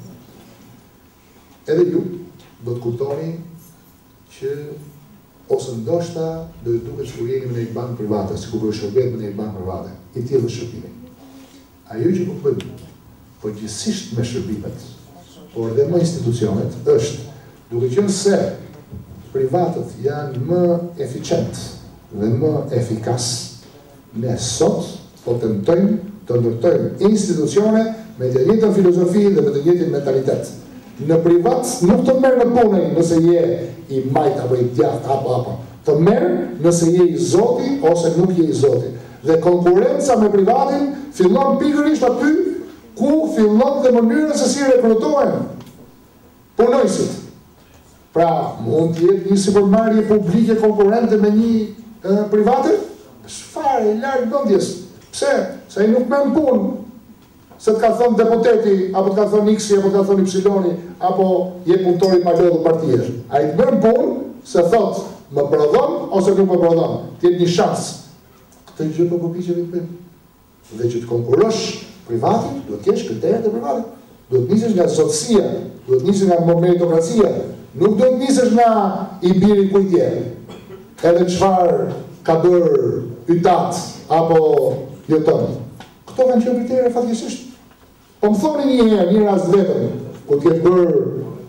edhe ju do të kuptoni që ose ndoshta do të duket sikur jeni në një bankë private, sikur është shërbet në një bankë private, i tillë shërbimi. Ajo që po bëjmë, po gjithsesi me shërbimet, por dhe me institucionet, është duke qenë se privatët janë më eficient dhe më efikas, ne sot po tentojmë të ndërtojmë institucione me të njëjtën filozofi dhe me të njëjtin mentalitet. Në privat nuk të merr në punë nëse je i majt apo i djathtë apo. Të merr nëse je i zoti ose nuk je i zoti. Dhe konkurenca me privatin fillon pikërisht aty ku fillon dhe mënyra se si rekrutohen punojësit. Pra, mund të jetë një sipërmarrje publike konkurrente me një private? Shfare, i largë bëndjes. Pse? Se i nuk me në punë. Se të ka thonë deputeti, apo të ka thonë X, apo të ka thonë Y, apo je punëtori pa lodhë partije. A i të me në punë, se thotë, më prodhon, ose nuk më prodhon. Tjetë një shansë. Këtë gjë për përpiqemi të bëjmë. Dhe që të konkurosh privatin, duhet kesh kriteret e privatit. Duhet nisesh nga zotësia, duhet nisesh nga meritokracia, nuk duhet nisesh nga i biri kujtje. Edhe çfarë ka bërë ytat apo jeton. Këto kanë qenë kritere fatkeqësisht. Po më thoni një rast vetëm, ku t'jetë bërë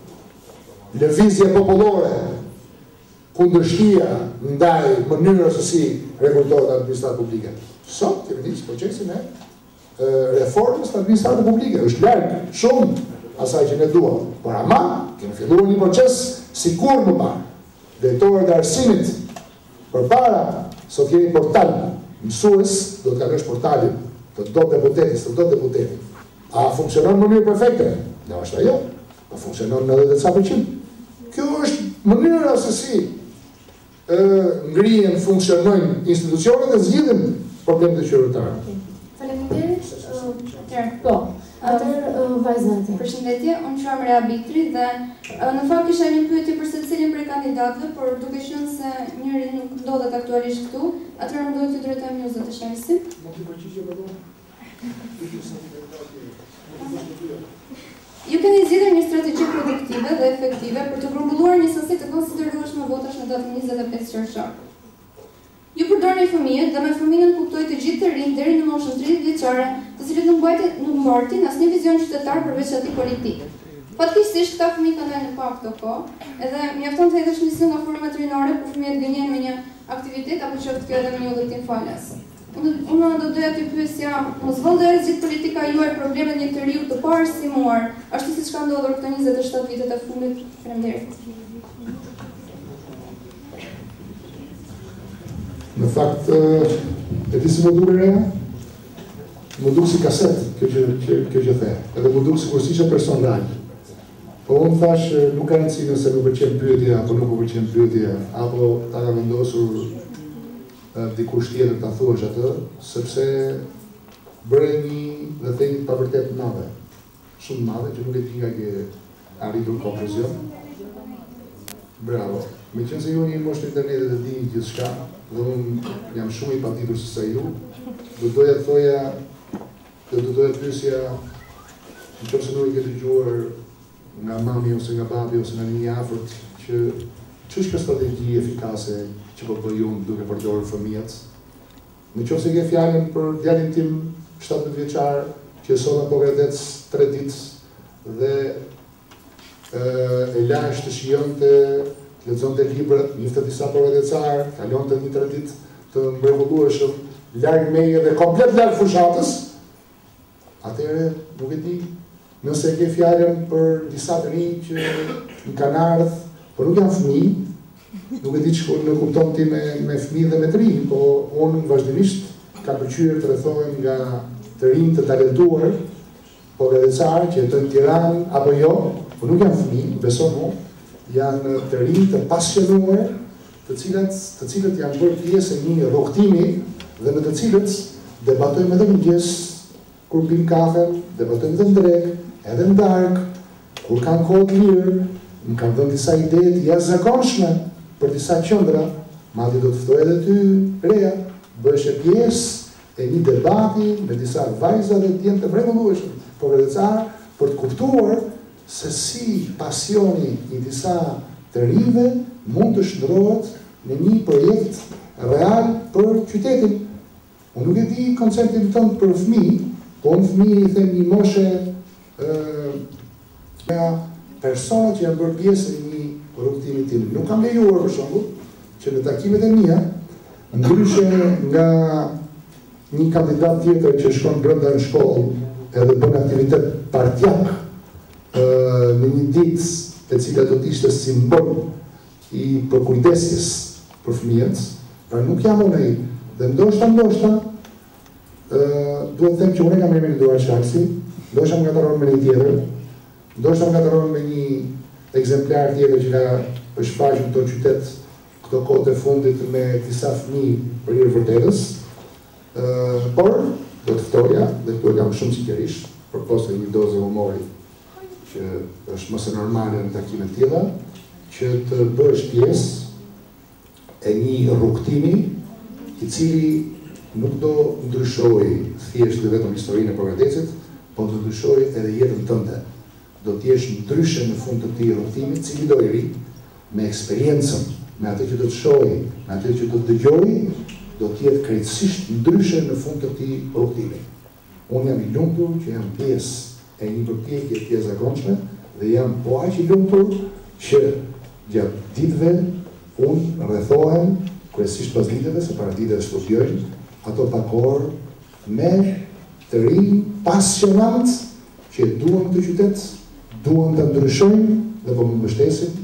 lëvizje popullore, kundërshtia ndaj mënyrës se si rekrutohet administratë publike. Sot kemi nisë procesin e reformës të administratës publike. Është larg shumë asaj që ne duam. Por ama kemi filluar një proces sikur më parë. Drejtorët e arsimit përpara sot kemi portal, mësues do të kalësh portalin të do deputetis, të do deputetit. A funksionon në mënyrë perfekte? Në është ajo, a funksionon në 90%. Kjo është mënyra se si ngrihen, funksionojnë institucionet dhe zgjidhin problemet e qytetarëve. Faleminderit. Po. Vajzati. Përshëndetje, unë quhem Rea Biktri dhe në fakt kisha një pyetje për secilin prej kandidatëve, por duke qenë se njëri nuk ndodhet aktualisht këtu, atëherë më duhet t'ju drejtojmë ju zoti Shalsi. Ju keni zgjedhur një strategji produktive dhe efektive për të grumbulluar një sasi të konsiderueshme votash në datën 25 qershor. Ju përdorni fëmijët dhe me fëmijën kuptoj të gjithë të rinj deri në moshën 30 vjeçare, të cilët nuk mbartin asnjë vizion qytetar përveç atij politik. Fatkeqësisht këta fëmijë kanë dalë në pa këto kohë, edhe mjafton të hedhësh nisë nga format rinore ku fëmijët gënjejnë me një aktivitet apo qoftë kjo edhe me një udhëtim falas. Unë do doja t'ju pyesja, mos vëllë zgjidh politika juaj problemet një të riu të parësimuar, ashtu siç ka ndodhur këto 27 vitet e fundit. Faleminderit. Në fakt, e di si më duke Rea? Më duke si kaset, kjo që the. Edhe më duke si kur si që person real. Po unë thash, nuk ka rëndësi nëse nuk përqen pyetje, apo nuk përqen pyetje, apo ta ka vendosur dikush tjetër ta thuash atë, sepse bëre një dhe thënë pa vërtet madhe. Shumë madhe, që nuk e di nga ke arritur konkluzion. Bravo. Me qenë se ju një moshë në internetet e dini gjithë shka, dhe unë jam shumë i paditur se sa ju, do doja të thoja, dhe do doja të pysja, në qëmë se nuk i ke dëgjuar nga mami ose nga babi ose nga një afërt, që është ka strategji efikase që po bëj unë duke përdorur fëmijët Në qoftë se ke fjalën për djalin tim 17 vjeçar që sot po gradec 3 ditë dhe e lash të shijonte, të lexonte librat, njifte disa progredecar, kalonte një 3 ditë të mrekullueshëm larg meje dhe komplet larg fushatës, atëherë nuk e di nëse ke fjalën për disa të rinj që në kanë ardhur, por nuk janë fëmijë, nuk e di çfarë në kupton ti me fëmijë dhe me të rinj, po unë vazhdimisht kam pëlqyer të rrethohem nga të rinj të talentuar, progredecar që jetojnë në Tiranë apo jo, por nuk janë fëmijë, beso mu, janë të rinj të pasionuar, të cilët janë bërë pjesë e një rrugtimi dhe me të cilët debatojmë edhe mëngjes, kur pim kafe, debatojmë edhe në drekë, edhe në darkë, kur kanë kohë të lirë, më kanë dhënë disa ide të jashtëzakonshme për disa qendra, madje do të ftoj edhe ty, Reja, bëhesh pjesë e një debati me disa vajza dhe të jenë të mrekullueshëm, progredecar, për të kuptuar se si pasioni i disa të rinjve mund të shndrohet në një projekt real për qytetin. Unë nuk e di konceptin tënd për fëmijë, po në fëmijë i them një moshe nga personat që janë bërë pjesë e një rrugtimi tim. Nuk kam lejuar për shembull që në takimet e mia, ndryshe nga një kandidat tjetër që shkon brenda në shkollë edhe bën aktivitet partjak në një ditë e cila do të ishte simbol i përkujdesjes për fëmijët, pra nuk jam unë ai. Dhe ndoshta duhet të them që unë kam emrin Eduard Shalsi, ndoshta më gataron me një tjetër, ndoshta më gataron me një ekzemplar tjetër që ka shfaqur në këtë qytet këto kohë të fundit me disa fëmijë për hir vërtetës. Por do të ftoja, dhe këtu e kam shumë sinqerisht, përpos një dozë humori që është mëse normale në takime të tilla, që të bësh pjesë e një rrugtimi i cili nuk do ndryshoj thjesht dhe vetëm historinë e Progradecit, po do ndryshoj edhe jetën tënde. Do t'jesh ndryshe në fund të këtij rrugtimi, cili do i ri, me eksperiencën, me atë që do të shohë, me atë që do të dëgjoj, do t'jetë krejtësisht ndryshe në fund të këtij rrugtimi. Unë jam i lumtur që jam pjesë e një përpjekje të jashtëzakonshme dhe jam po aq i lumtur që gjatë ditëve unë rrethohem kryesisht pas ditëve, se para ditëve studiojnë ato pakor me të rinj pasionant që duan të qytet, duan të ndryshojnë dhe po më mbështesin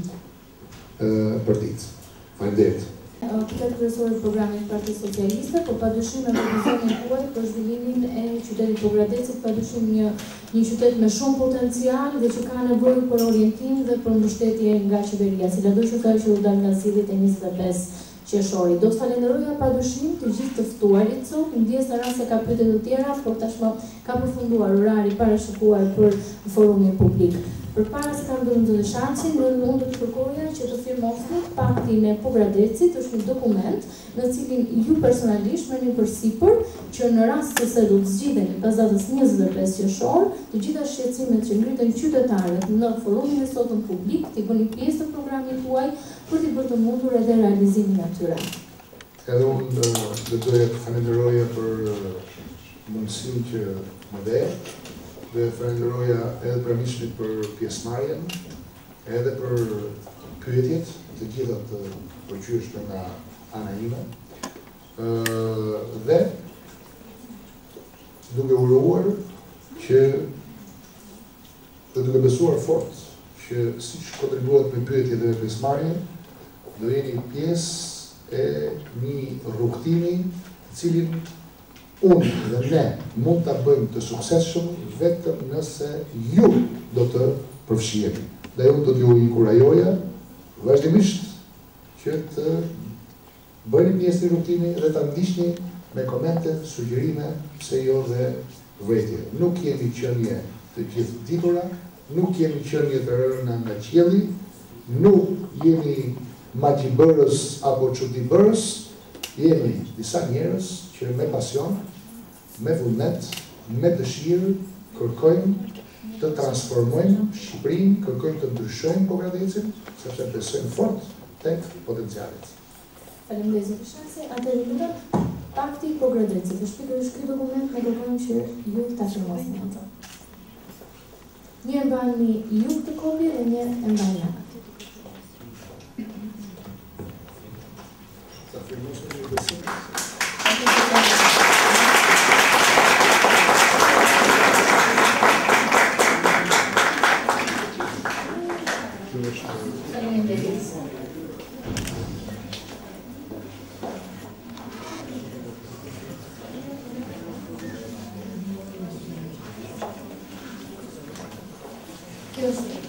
për ditë. Faleminderit. Qytet kryesor i programit Partisë Socialiste, po padyshim me vizionin tuaj për zhvillimin e qytetit Progradecit, padyshim një qytet me shumë potencial dhe që ka nevojë për orientim dhe për mbështetje nga qeveria, sidoqoftë ajo që u dal nga zgjedhjet e 25 qershorit. Do të falenderoja padyshim të gjithë të ftuarit sot, ndjes në rast se ka pyetje të tjera, por tashmë ka përfunduar orari parashikuar për forumin publik. Përpara se ta ndërtoj shansin, unë do të kërkoja që të firmosni paktin e Progradecit, është një dokument në cilin ju personalisht merrni përsipër që në rast se do të zgjidheni pas datës 25 qershor, të gjitha shqetësimet që ngritën qytetarët në forumin e sotëm publik, të bëni pjesë të programit tuaj për të bërë të mundur edhe realizimin atyre. Edhe unë do doja të falenderoja për mundësinë që më dhe, dhe falenderoja edhe pranishmit për pjesëmarrjen, edhe për pyetjet, të gjitha të përgjithshme nga ana ime. Dhe duke uruar që dhe duke besuar fort që siç kontribuohet me pyetje dhe me pjesëmarrje, do jeni pjesë e një rrugtimi të cilin unë dhe ne mund të bëjmë të suksesshëm vetëm nëse ju do të përfshiheni. Dhe unë do t'ju inkurajoja vazhdimisht që të bëni pjesë të rrugtimit dhe ta ndiqni me komente, sugjerime, pse jo dhe vërejtje. Nuk jemi qenie të gjithë ditura, nuk jemi qenie të rëna nga qielli, nuk jemi magjibërës apo çuditbërës, jemi disa njerëz që me pasion, me vullnet, me dëshirë, kërkojmë të transformojmë Shqipërinë, kërkojmë të ndryshojmë Progradecin, sepse besojmë fort tek potencialet. Faleminderit zoti Shansi, atëherë Pakti Pogradecit, është pikërisht ky dokument ne kërkojmë që ju ta firmosni atë. Një e mbani ju këtë kopje dhe një e mbani jam. Sa firmosni ju besim? Kjo është